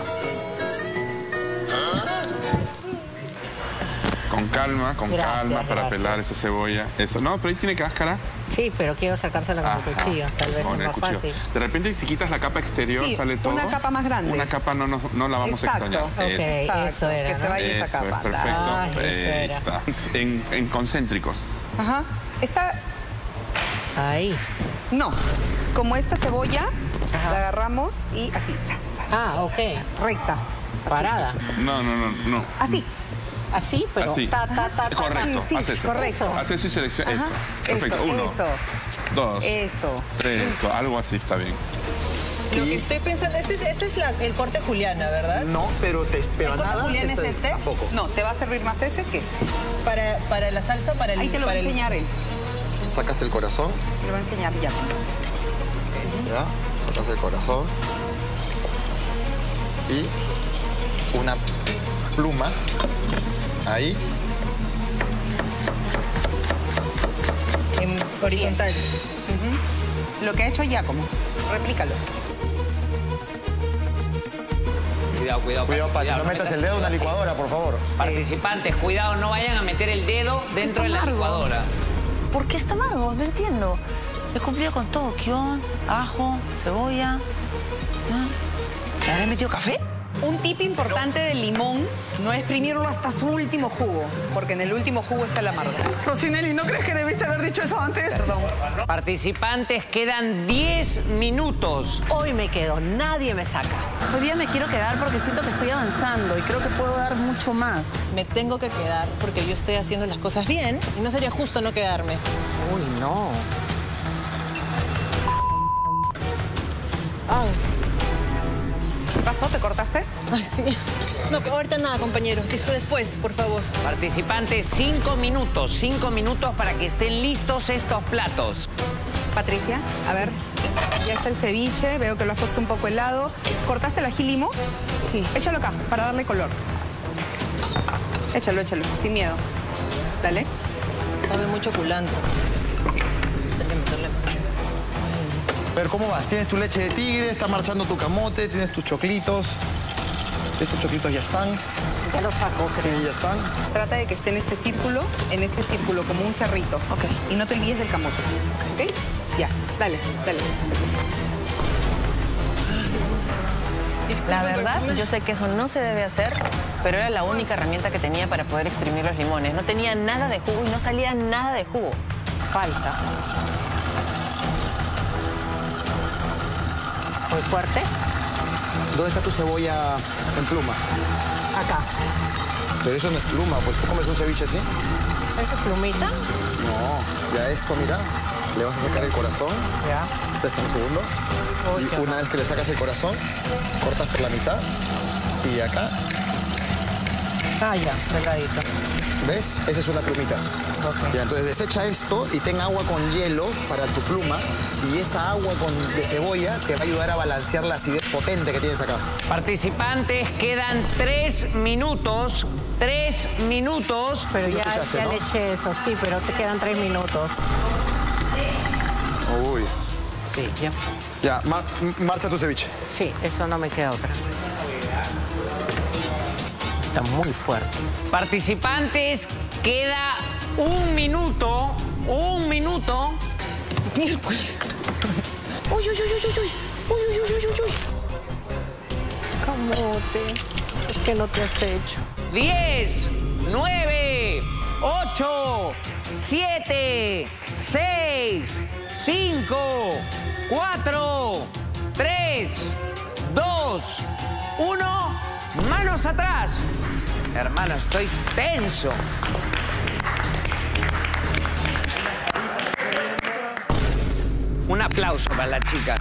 [SPEAKER 6] Con calma para pelar esa cebolla. Eso. No, pero ahí tiene cáscara.
[SPEAKER 7] Sí, pero quiero sacársela con el cuchillo. Tal vez es más fácil.
[SPEAKER 6] De repente, si quitas la capa exterior, sale todo.
[SPEAKER 8] Una capa más grande.
[SPEAKER 6] Una capa no la vamos a extrañar.
[SPEAKER 7] Eso era,
[SPEAKER 8] que se vaya esa capa.
[SPEAKER 6] Es perfecto.
[SPEAKER 7] Eso era.
[SPEAKER 6] Está. En concéntricos.
[SPEAKER 8] Ajá. Esta...
[SPEAKER 7] Ahí.
[SPEAKER 8] No. Como esta cebolla, la agarramos y así.
[SPEAKER 7] Ok.
[SPEAKER 8] Recta.
[SPEAKER 7] Parada.
[SPEAKER 6] No.
[SPEAKER 8] Así.
[SPEAKER 7] Así, pero
[SPEAKER 6] así. Correcto,
[SPEAKER 8] sí,
[SPEAKER 6] haz eso.
[SPEAKER 8] correcto.
[SPEAKER 6] Haz eso y selecciona. Eso. Perfecto.
[SPEAKER 8] Eso,
[SPEAKER 6] 1,
[SPEAKER 8] eso.
[SPEAKER 6] 2,
[SPEAKER 8] Eso.
[SPEAKER 6] 3, algo así está bien.
[SPEAKER 4] Lo que estoy pensando, este es el corte Juliana, ¿verdad?
[SPEAKER 9] No, pero
[SPEAKER 4] ¿El corte Juliana es este?
[SPEAKER 9] Tampoco.
[SPEAKER 8] No, te va a servir más ese que este.
[SPEAKER 4] Para la salsa, para el...
[SPEAKER 8] Ahí te lo va a enseñar él.
[SPEAKER 9] Sacas el corazón.
[SPEAKER 8] Te lo va a enseñar ya.
[SPEAKER 9] ¿Ya? Sacas el corazón. Y una pluma. Ahí.
[SPEAKER 4] En horizontal.
[SPEAKER 8] Lo que ha hecho Giacomo. Replícalo.
[SPEAKER 1] Cuidado,
[SPEAKER 9] Pati, no metas el dedo en una licuadora, por favor.
[SPEAKER 1] Participantes, cuidado, no vayan a meter el dedo dentro de la licuadora.
[SPEAKER 5] ¿Por qué está amargo? No entiendo. He cumplido con todo. Guión, ajo, cebolla. ¿Le habré metido café?
[SPEAKER 8] Un tip importante del limón, no exprimirlo hasta su último jugo, porque en el último jugo está el amargo.
[SPEAKER 2] Rocinelli, ¿no crees que debiste haber dicho eso antes?
[SPEAKER 8] Perdón.
[SPEAKER 1] Participantes, quedan 10 minutos.
[SPEAKER 2] Hoy me quedo, nadie me saca.
[SPEAKER 4] Hoy día me quiero quedar porque siento que estoy avanzando y creo que puedo dar mucho más. Me tengo que quedar porque yo estoy haciendo las cosas bien y no sería justo no quedarme.
[SPEAKER 2] Uy, no.
[SPEAKER 4] Ay.
[SPEAKER 8] ¿Qué pasó? ¿Te cortaste?
[SPEAKER 4] Ay, sí. No, ahorita nada, compañeros. Después, por favor.
[SPEAKER 1] Participantes, 5 minutos. 5 minutos para que estén listos estos platos.
[SPEAKER 8] Patricia, a ver. Ya está el ceviche, veo que lo has puesto un poco helado. ¿Cortaste el ají limo?
[SPEAKER 4] Sí.
[SPEAKER 8] Échalo acá, para darle color. Échalo, sin miedo. Dale.
[SPEAKER 4] Sabe mucho culantro.
[SPEAKER 9] A ver, ¿cómo vas? Tienes tu leche de tigre, está marchando tu camote, tienes tus choclitos. Estos choclitos ya están.
[SPEAKER 2] Ya lo saco, creo.
[SPEAKER 9] Sí, ya están.
[SPEAKER 8] Trata de que esté en este círculo, como un cerrito.
[SPEAKER 2] Ok.
[SPEAKER 8] Y no te olvides del camote. ¿Ok? Ya, dale.
[SPEAKER 4] La verdad, yo sé que eso no se debe hacer, pero era la única herramienta que tenía para poder exprimir los limones. No tenía nada de jugo y no salía nada de jugo.
[SPEAKER 2] Falta. Muy fuerte.
[SPEAKER 9] ¿Dónde está tu cebolla en pluma?
[SPEAKER 2] Acá.
[SPEAKER 9] Pero eso no es pluma, pues tú comes un ceviche así.
[SPEAKER 2] ¿Esa es plumita?
[SPEAKER 9] No, ya esto, mira, le vas a sacar el corazón.
[SPEAKER 2] Ya.
[SPEAKER 9] Presta un segundo.
[SPEAKER 2] Uy,
[SPEAKER 9] Y una vez que le sacas el corazón, cortas por la mitad. Y acá,
[SPEAKER 2] Ah, ya, delgadito.
[SPEAKER 9] ¿ves? Esa es una plumita.
[SPEAKER 2] Ok.
[SPEAKER 9] Ya, entonces desecha esto y ten agua con hielo para tu pluma. Y esa agua de cebolla te va a ayudar a balancear la acidez potente que tienes acá.
[SPEAKER 1] Participantes, quedan 3 minutos. 3 minutos.
[SPEAKER 2] Pero
[SPEAKER 9] Sí lo
[SPEAKER 2] ya
[SPEAKER 9] escuchaste, ¿no?
[SPEAKER 2] le eché eso, sí, pero te quedan 3 minutos.
[SPEAKER 9] Uy.
[SPEAKER 2] Sí, ya fue.
[SPEAKER 9] Ya, marcha tu ceviche.
[SPEAKER 2] Sí, eso no me queda otra. Está muy fuerte.
[SPEAKER 1] Participantes, queda 1 minuto. 1 minuto.
[SPEAKER 4] Miércoles. Uy.
[SPEAKER 2] Camote, ¿qué no te has hecho?
[SPEAKER 1] 10, 9, 8, 7, 6, 5, 4, 3, 2, 1. Manos atrás. Hermano, estoy tenso. Un aplauso para las chicas.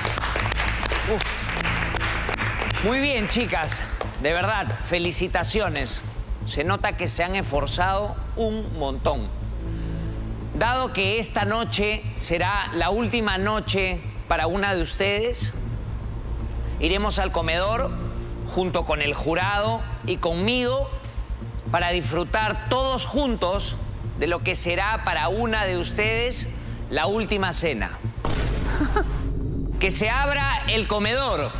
[SPEAKER 1] Muy bien, chicas. De verdad, felicitaciones. Se nota que se han esforzado un montón. Dado que esta noche será la última noche para una de ustedes, iremos al comedor junto con el jurado y conmigo para disfrutar todos juntos de lo que será para una de ustedes la última cena. Que se abra el comedor.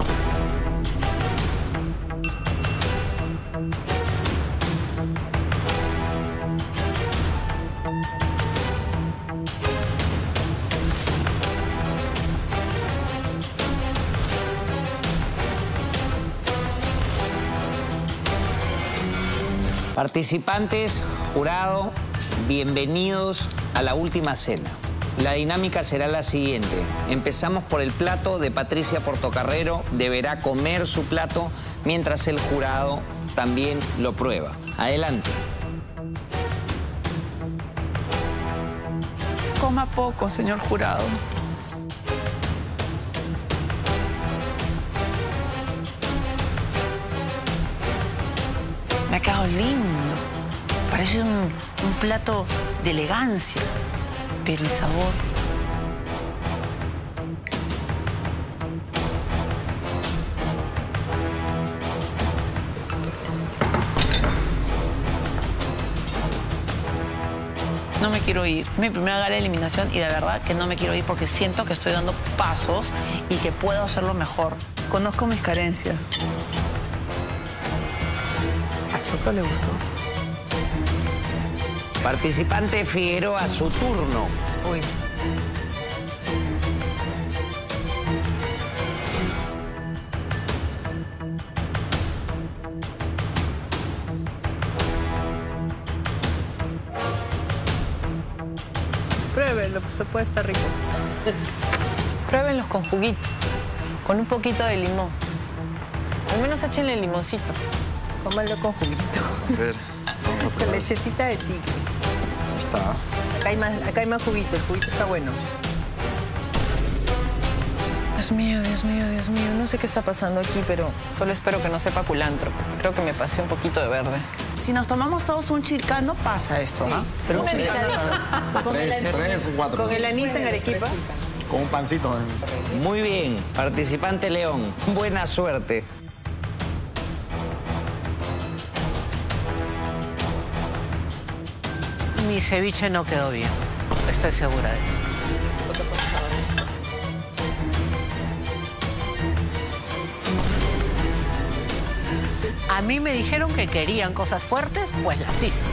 [SPEAKER 1] Participantes, jurado, bienvenidos a la última cena. La dinámica será la siguiente. Empezamos por el plato de Patricia Portocarrero. Deberá comer su plato mientras el jurado también lo prueba. Adelante.
[SPEAKER 14] Coma poco, señor jurado.
[SPEAKER 5] Me ha quedado lindo. Parece un plato de elegancia. Pero el sabor...
[SPEAKER 14] No me quiero ir. Mi primera gala de eliminación y de verdad que no me quiero ir porque siento que estoy dando pasos y que puedo hacerlo mejor. Conozco mis carencias.
[SPEAKER 2] A Choco le gustó.
[SPEAKER 1] Participante Figueroa, su turno.
[SPEAKER 2] Uy.
[SPEAKER 4] Pruébenlo, pues se puede estar rico. Pruébenlos con juguito, con un poquito de limón. Al menos échenle limoncito. Cómanlo con juguito.
[SPEAKER 9] A ver, vamos a
[SPEAKER 4] Con
[SPEAKER 9] probar.
[SPEAKER 4] lechecita de tigre.
[SPEAKER 9] Ahí está.
[SPEAKER 4] Acá hay más juguito, el juguito está bueno. Dios mío, Dios mío, Dios mío. No sé qué está pasando aquí, pero solo espero que no sepa culantro. Creo que me pasé un poquito de verde.
[SPEAKER 5] Si nos tomamos todos un chilcano, pasa esto, ¿ah?
[SPEAKER 4] Pero un
[SPEAKER 9] Tres, tres o cuatro.
[SPEAKER 4] Con el anís en Arequipa.
[SPEAKER 9] Con un pancito.
[SPEAKER 1] Muy bien, participante León. Buena suerte.
[SPEAKER 2] Mi ceviche no quedó bien. Estoy segura de eso. A mí me dijeron que querían cosas fuertes, pues las hice.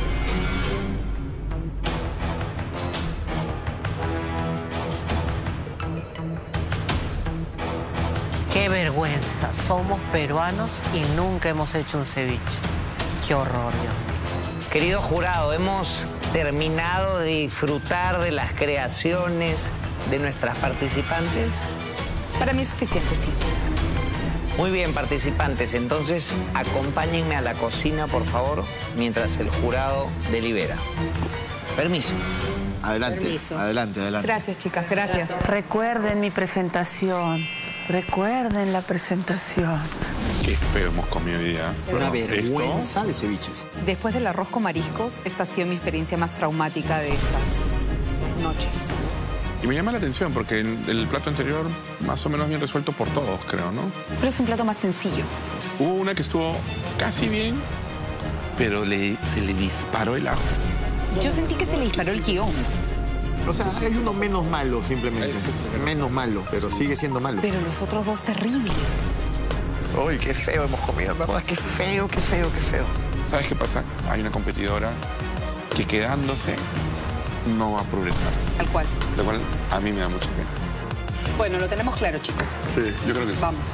[SPEAKER 2] Qué vergüenza. Somos peruanos y nunca hemos hecho un ceviche. Qué horror, Dios mío.
[SPEAKER 1] Querido jurado, hemos terminado de disfrutar de las creaciones de nuestras participantes.
[SPEAKER 8] Para mí es suficiente, sí.
[SPEAKER 1] Muy bien, participantes. Entonces, acompáñenme a la cocina, por favor, mientras el jurado delibera. Permiso.
[SPEAKER 9] Adelante,
[SPEAKER 2] Permiso.
[SPEAKER 9] adelante, adelante.
[SPEAKER 8] Gracias, chicas, gracias.
[SPEAKER 5] Recuerden mi presentación. Recuerden la presentación.
[SPEAKER 6] Qué feo hemos comido hoy día.
[SPEAKER 9] Una
[SPEAKER 6] Bueno,
[SPEAKER 9] vergüenza de ceviches.
[SPEAKER 8] Después del arroz con mariscos, esta ha sido mi experiencia más traumática de estas noches.
[SPEAKER 6] Y me llama la atención porque el plato anterior más o menos bien resuelto por todos, creo, ¿no?
[SPEAKER 8] Pero es un plato más sencillo.
[SPEAKER 6] Hubo una que estuvo casi bien, pero se le disparó el ajo.
[SPEAKER 8] Yo sentí que se le disparó el guión.
[SPEAKER 9] O sea, hay uno menos malo, simplemente. Menos malo, pero sigue siendo malo.
[SPEAKER 8] Pero los otros dos terribles.
[SPEAKER 9] Uy, qué feo hemos comido, ¿verdad? Qué feo, qué feo, qué feo.
[SPEAKER 6] ¿Sabes qué pasa? Hay una competidora que quedándose no va a progresar.
[SPEAKER 8] Tal cual.
[SPEAKER 6] Lo cual a mí me da mucha pena.
[SPEAKER 8] Bueno, lo tenemos claro, chicos.
[SPEAKER 6] Sí, yo creo que sí.
[SPEAKER 8] Vamos.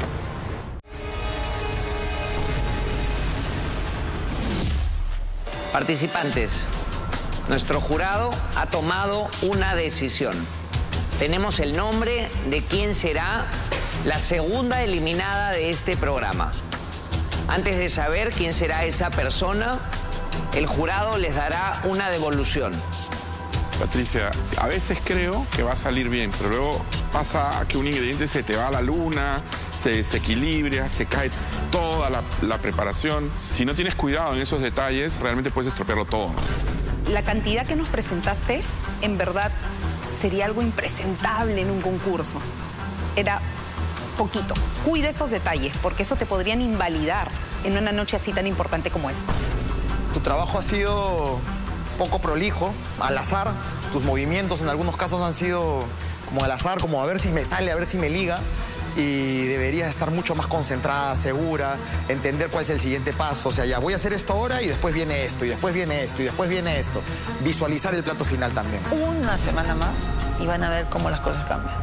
[SPEAKER 1] Participantes, nuestro jurado ha tomado una decisión. Tenemos el nombre de quién será la segunda eliminada de este programa. Antes de saber quién será esa persona, el jurado les dará una devolución.
[SPEAKER 6] Patricia, a veces creo que va a salir bien, pero luego pasa que un ingrediente se te va a la luna, se desequilibra, se cae toda la preparación. Si no tienes cuidado en esos detalles, realmente puedes estropearlo todo.
[SPEAKER 8] La cantidad que nos presentaste, en verdad, sería algo impresentable en un concurso. Era poquito. Cuida esos detalles, porque eso te podrían invalidar en una noche así tan importante como esta.
[SPEAKER 9] Tu trabajo ha sido poco prolijo, al azar. Tus movimientos en algunos casos han sido como al azar, como a ver si me sale, a ver si me liga. Y deberías estar mucho más concentrada, segura, entender cuál es el siguiente paso. O sea, ya voy a hacer esto ahora y después viene esto, y después viene esto, y después viene esto. Visualizar el plato final también.
[SPEAKER 14] Una semana más y van a ver cómo las cosas cambian.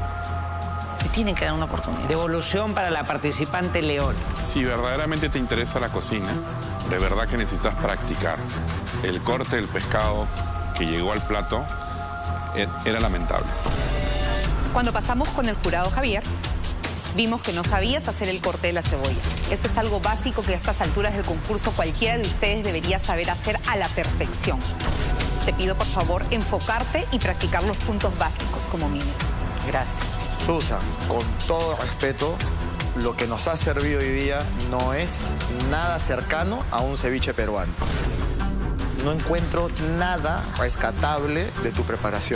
[SPEAKER 14] Y tienen que dar una oportunidad.
[SPEAKER 1] Devolución para la participante León.
[SPEAKER 6] Si verdaderamente te interesa la cocina, de verdad que necesitas practicar. El corte del pescado que llegó al plato era lamentable.
[SPEAKER 8] Cuando pasamos con el jurado Javier, vimos que no sabías hacer el corte de la cebolla. Eso es algo básico que a estas alturas del concurso cualquiera de ustedes debería saber hacer a la perfección. Te pido, por favor, enfocarte y practicar los puntos básicos como mínimo.
[SPEAKER 2] Gracias.
[SPEAKER 9] Susan, con todo respeto, lo que nos ha servido hoy día no es nada cercano a un ceviche peruano. No encuentro nada rescatable de tu preparación.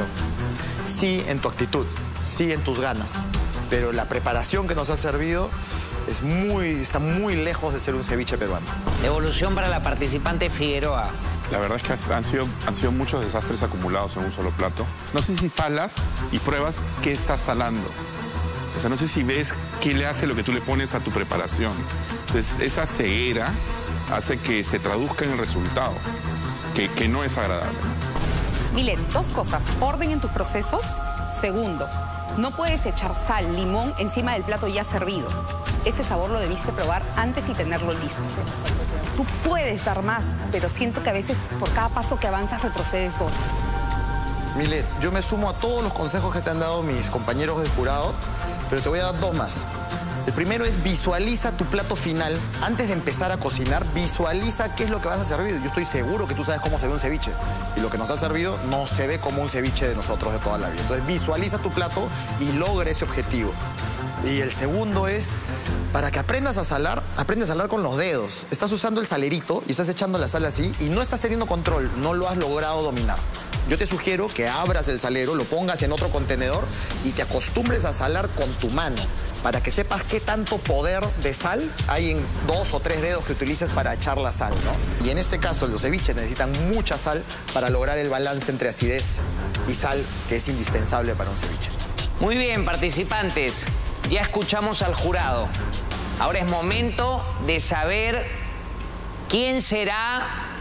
[SPEAKER 9] Sí en tu actitud, sí en tus ganas, pero la preparación que nos ha servido está muy lejos de ser un ceviche peruano.
[SPEAKER 1] Devolución para la participante Figueroa.
[SPEAKER 6] La verdad es que han sido muchos desastres acumulados en un solo plato. No sé si salas y pruebas qué estás salando. O sea, no sé si ves qué le hace lo que tú le pones a tu preparación. Entonces, esa ceguera hace que se traduzca en el resultado, que no es agradable.
[SPEAKER 8] Milet, 2 cosas. Orden en tus procesos. Segundo, no puedes echar sal, limón encima del plato ya servido. Ese sabor lo debiste probar antes y tenerlo listo. Tú puedes dar más, pero siento que a veces por cada paso que avanzas retrocedes 2.
[SPEAKER 9] Milet, yo me sumo a todos los consejos que te han dado mis compañeros de jurado, pero te voy a dar 2 más. El primero es visualiza tu plato final. Antes de empezar a cocinar, visualiza qué es lo que vas a servir. Yo estoy seguro que tú sabes cómo se ve un ceviche. Y lo que nos ha servido no se ve como un ceviche de nosotros de toda la vida. Entonces visualiza tu plato y logra ese objetivo. Y el segundo es, para que aprendas a salar con los dedos. Estás usando el salerito y estás echando la sal así y no estás teniendo control, no lo has logrado dominar. Yo te sugiero que abras el salero, lo pongas en otro contenedor y te acostumbres a salar con tu mano para que sepas qué tanto poder de sal hay en 2 o 3 dedos que utilices para echar la sal, ¿no? Y en este caso los ceviches necesitan mucha sal para lograr el balance entre acidez y sal que es indispensable para un ceviche.
[SPEAKER 1] Muy bien, participantes. Ya escuchamos al jurado. Ahora es momento de saber quién será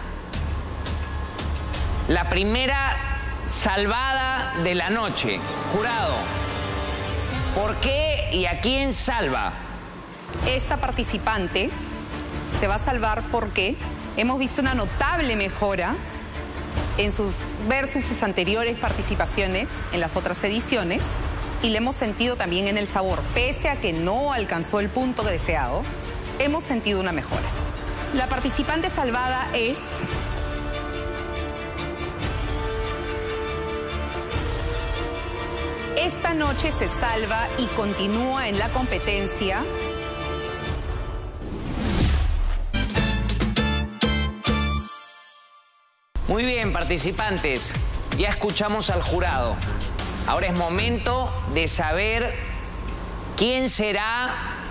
[SPEAKER 1] la primera salvada de la noche. Jurado, ¿por qué y a quién salva?
[SPEAKER 8] Esta participante se va a salvar porque hemos visto una notable mejora en versus sus anteriores participaciones en las otras ediciones y le hemos sentido también en el sabor. Pese a que no alcanzó el punto deseado, hemos sentido una mejora. La participante salvada es... Esta noche se salva y continúa en la competencia.
[SPEAKER 1] Muy bien, participantes. Ya escuchamos al jurado. Ahora es momento de saber quién será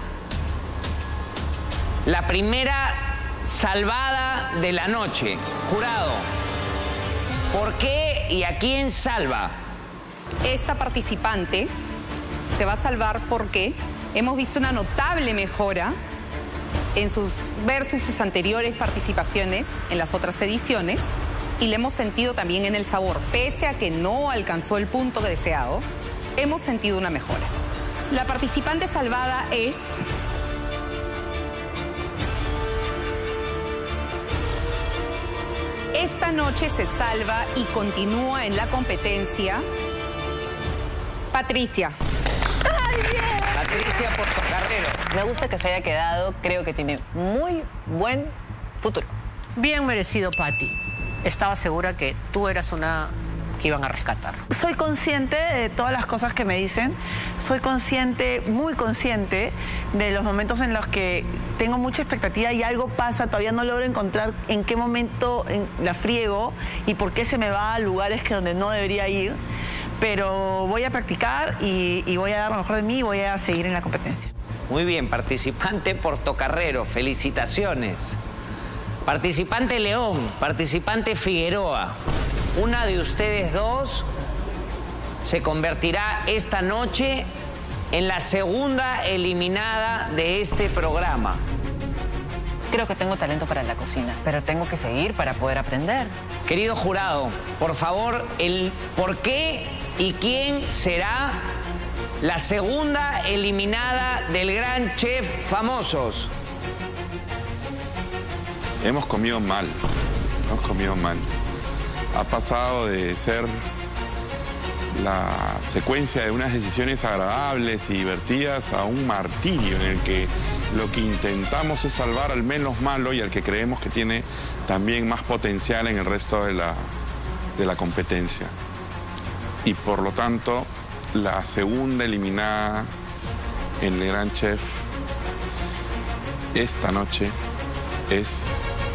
[SPEAKER 1] la primera salvada de la noche. Jurado, ¿por qué y a quién salva?
[SPEAKER 8] Esta participante se va a salvar porque hemos visto una notable mejora en versus sus anteriores participaciones en las otras ediciones y le hemos sentido también en el sabor. Pese a que no alcanzó el punto deseado, hemos sentido una mejora. La participante salvada es... Esta noche se salva y continúa en la competencia. Patricia.
[SPEAKER 4] ¡Ay, bien!
[SPEAKER 1] Patricia Portocarrero.
[SPEAKER 4] Me gusta que se haya quedado, creo que tiene muy buen futuro.
[SPEAKER 2] Bien merecido, Pati. Estaba segura que tú eras una que iban a rescatar.
[SPEAKER 14] Soy consciente de todas las cosas que me dicen. Soy consciente, muy consciente, de los momentos en los que tengo mucha expectativa y algo pasa. Todavía no logro encontrar en qué momento la friego y por qué se me va a lugares donde no debería ir. Pero voy a practicar y voy a dar lo mejor de mí y voy a seguir en la competencia.
[SPEAKER 1] Muy bien, participante Portocarrero, felicitaciones. Participante León, participante Figueroa, una de ustedes dos se convertirá esta noche en la segunda eliminada de este programa.
[SPEAKER 4] Creo que tengo talento para la cocina, pero tengo que seguir para poder aprender.
[SPEAKER 1] Querido jurado, por favor, el por qué y quién será la segunda eliminada del Gran Chef Famosos.
[SPEAKER 6] Hemos comido mal, Ha pasado de ser la secuencia de unas decisiones agradables y divertidas a un martirio en el que lo que intentamos es salvar al menos malo y al que creemos que tiene también más potencial en el resto de la competencia. Y por lo tanto, la segunda eliminada en el Gran Chef esta noche es...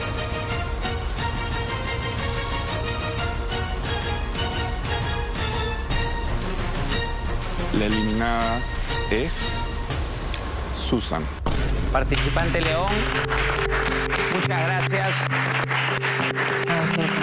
[SPEAKER 6] La eliminada es Susan.
[SPEAKER 1] Participante León, muchas gracias.
[SPEAKER 4] Gracias.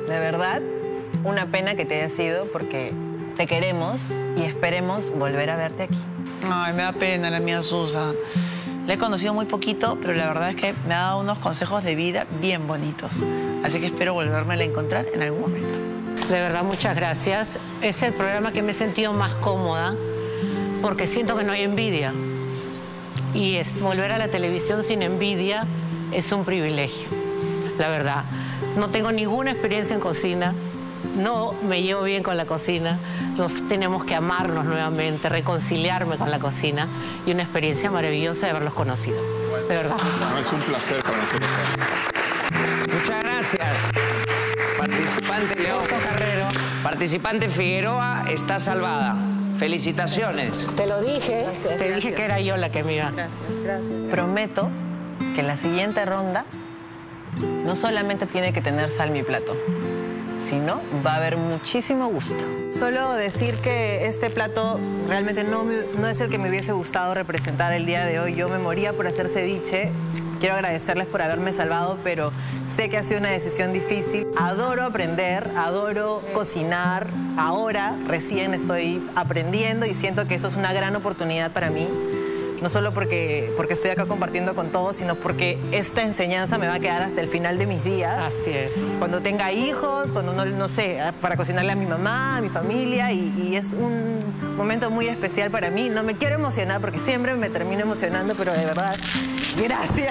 [SPEAKER 4] De verdad, una pena que te hayas ido porque te queremos y esperemos volver a verte aquí.
[SPEAKER 14] Ay, me da pena la mía Susan. La he conocido muy poquito, pero la verdad es que me ha dado unos consejos de vida bien bonitos. Así que espero volvérmela a encontrar en algún momento.
[SPEAKER 7] De verdad, muchas gracias. Es el programa que me he sentido más cómoda porque siento que no hay envidia. Y volver a la televisión sin envidia es un privilegio, la verdad. No tengo ninguna experiencia en cocina, no me llevo bien con la cocina, tenemos que amarnos nuevamente, reconciliarme con la cocina y una experiencia maravillosa de haberlos conocido, de verdad.
[SPEAKER 6] No, es un placer para nosotros.
[SPEAKER 1] Muchas gracias. Participante León Carrero. Participante Figueroa está salvada. Felicitaciones.
[SPEAKER 7] Te lo dije,
[SPEAKER 4] Gracias,
[SPEAKER 7] te dije que era yo la que me iba.
[SPEAKER 4] Gracias. Prometo que en la siguiente ronda no solamente tiene que tener sal mi plato, sino va a haber muchísimo gusto. Solo decir que este plato realmente no es el que me hubiese gustado representar el día de hoy. Yo me moría por hacer ceviche. Quiero agradecerles por haberme salvado, pero sé que ha sido una decisión difícil. Adoro aprender, adoro cocinar. Ahora recién estoy aprendiendo y siento que eso es una gran oportunidad para mí. No solo porque estoy acá compartiendo con todos, sino porque esta enseñanza me va a quedar hasta el final de mis días.
[SPEAKER 7] Así es.
[SPEAKER 4] Cuando tenga hijos, cuando no sé, para cocinarle a mi mamá, a mi familia, y es un momento muy especial para mí. No me quiero emocionar porque siempre me termino emocionando, pero de verdad, gracias.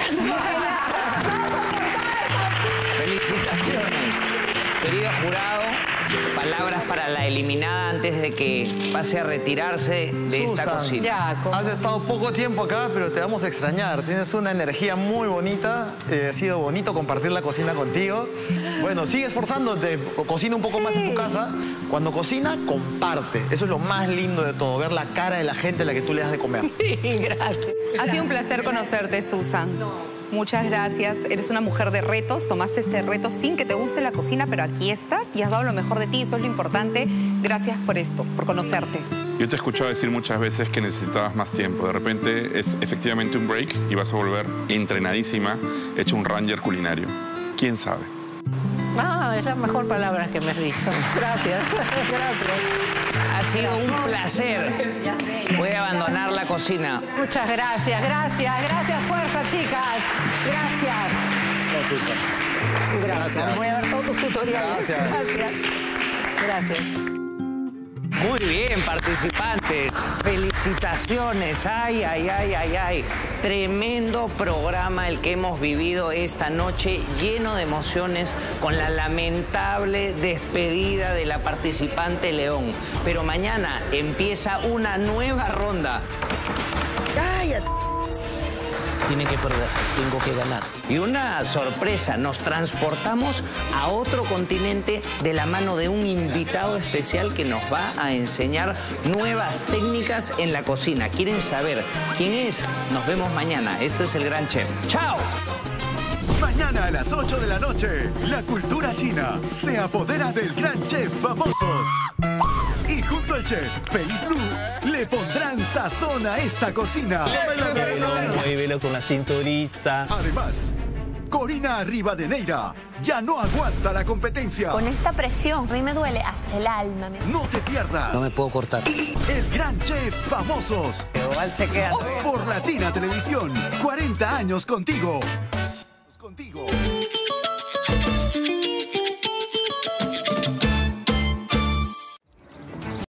[SPEAKER 1] Felicitaciones. Querido jurado, palabras para la eliminada antes de que pase a retirarse de esta cocina.
[SPEAKER 9] Has estado poco tiempo acá, pero te vamos a extrañar. Tienes una energía muy bonita. Ha sido bonito compartir la cocina contigo. Bueno, sigue esforzándote. Cocina un poco más en tu casa. Cuando cocina, comparte. Eso es lo más lindo de todo. Ver la cara de la gente a la que tú le das de comer.
[SPEAKER 7] Gracias.
[SPEAKER 8] Ha sido un placer conocerte, Susan. Muchas gracias. Eres una mujer de retos. Tomaste este reto sin que te guste la cocina, pero aquí estás y has dado lo mejor de ti. Eso es lo importante. Gracias por esto, por conocerte.
[SPEAKER 6] Yo te he escuchado decir muchas veces que necesitabas más tiempo. De repente es efectivamente un break y vas a volver entrenadísima, hecho un ranger culinario. ¿Quién sabe?
[SPEAKER 7] Ah, es la mejor palabra que me has dicho. Gracias, gracias.
[SPEAKER 1] Ha sido un placer. Puede abandonar la cocina.
[SPEAKER 7] Muchas gracias, gracias, fuerza, chicas. Gracias. Gracias. Voy a ver todos tus tutoriales. Gracias.
[SPEAKER 1] Muy bien, participantes. Felicitaciones. Ay. Tremendo programa el que hemos vivido esta noche, lleno de emociones, con la lamentable despedida de la participante León. Pero mañana empieza una nueva ronda.
[SPEAKER 5] ¡Cállate!
[SPEAKER 1] Tiene que perder, tengo que ganar. Y una sorpresa, nos transportamos a otro continente de la mano de un invitado especial que nos va a enseñar nuevas técnicas en la cocina. ¿Quieren saber quién es? Nos vemos mañana. Esto es El Gran Chef. ¡Chao!
[SPEAKER 15] Mañana a las 8 de la noche, la cultura china se apodera del Gran Chef Famosos. Y junto al chef Feliz Lu, le pondrán sazón a esta cocina.
[SPEAKER 16] Muévelo con la cinturita.
[SPEAKER 15] Además, Corina Rivadeneira ya no aguanta la competencia.
[SPEAKER 17] Con esta presión, a mí me duele hasta el alma.
[SPEAKER 15] No te pierdas.
[SPEAKER 16] No me puedo cortar.
[SPEAKER 15] El Gran Chef Famosos.
[SPEAKER 1] Igual se queda.
[SPEAKER 15] Por Latina Televisión. 40 años contigo.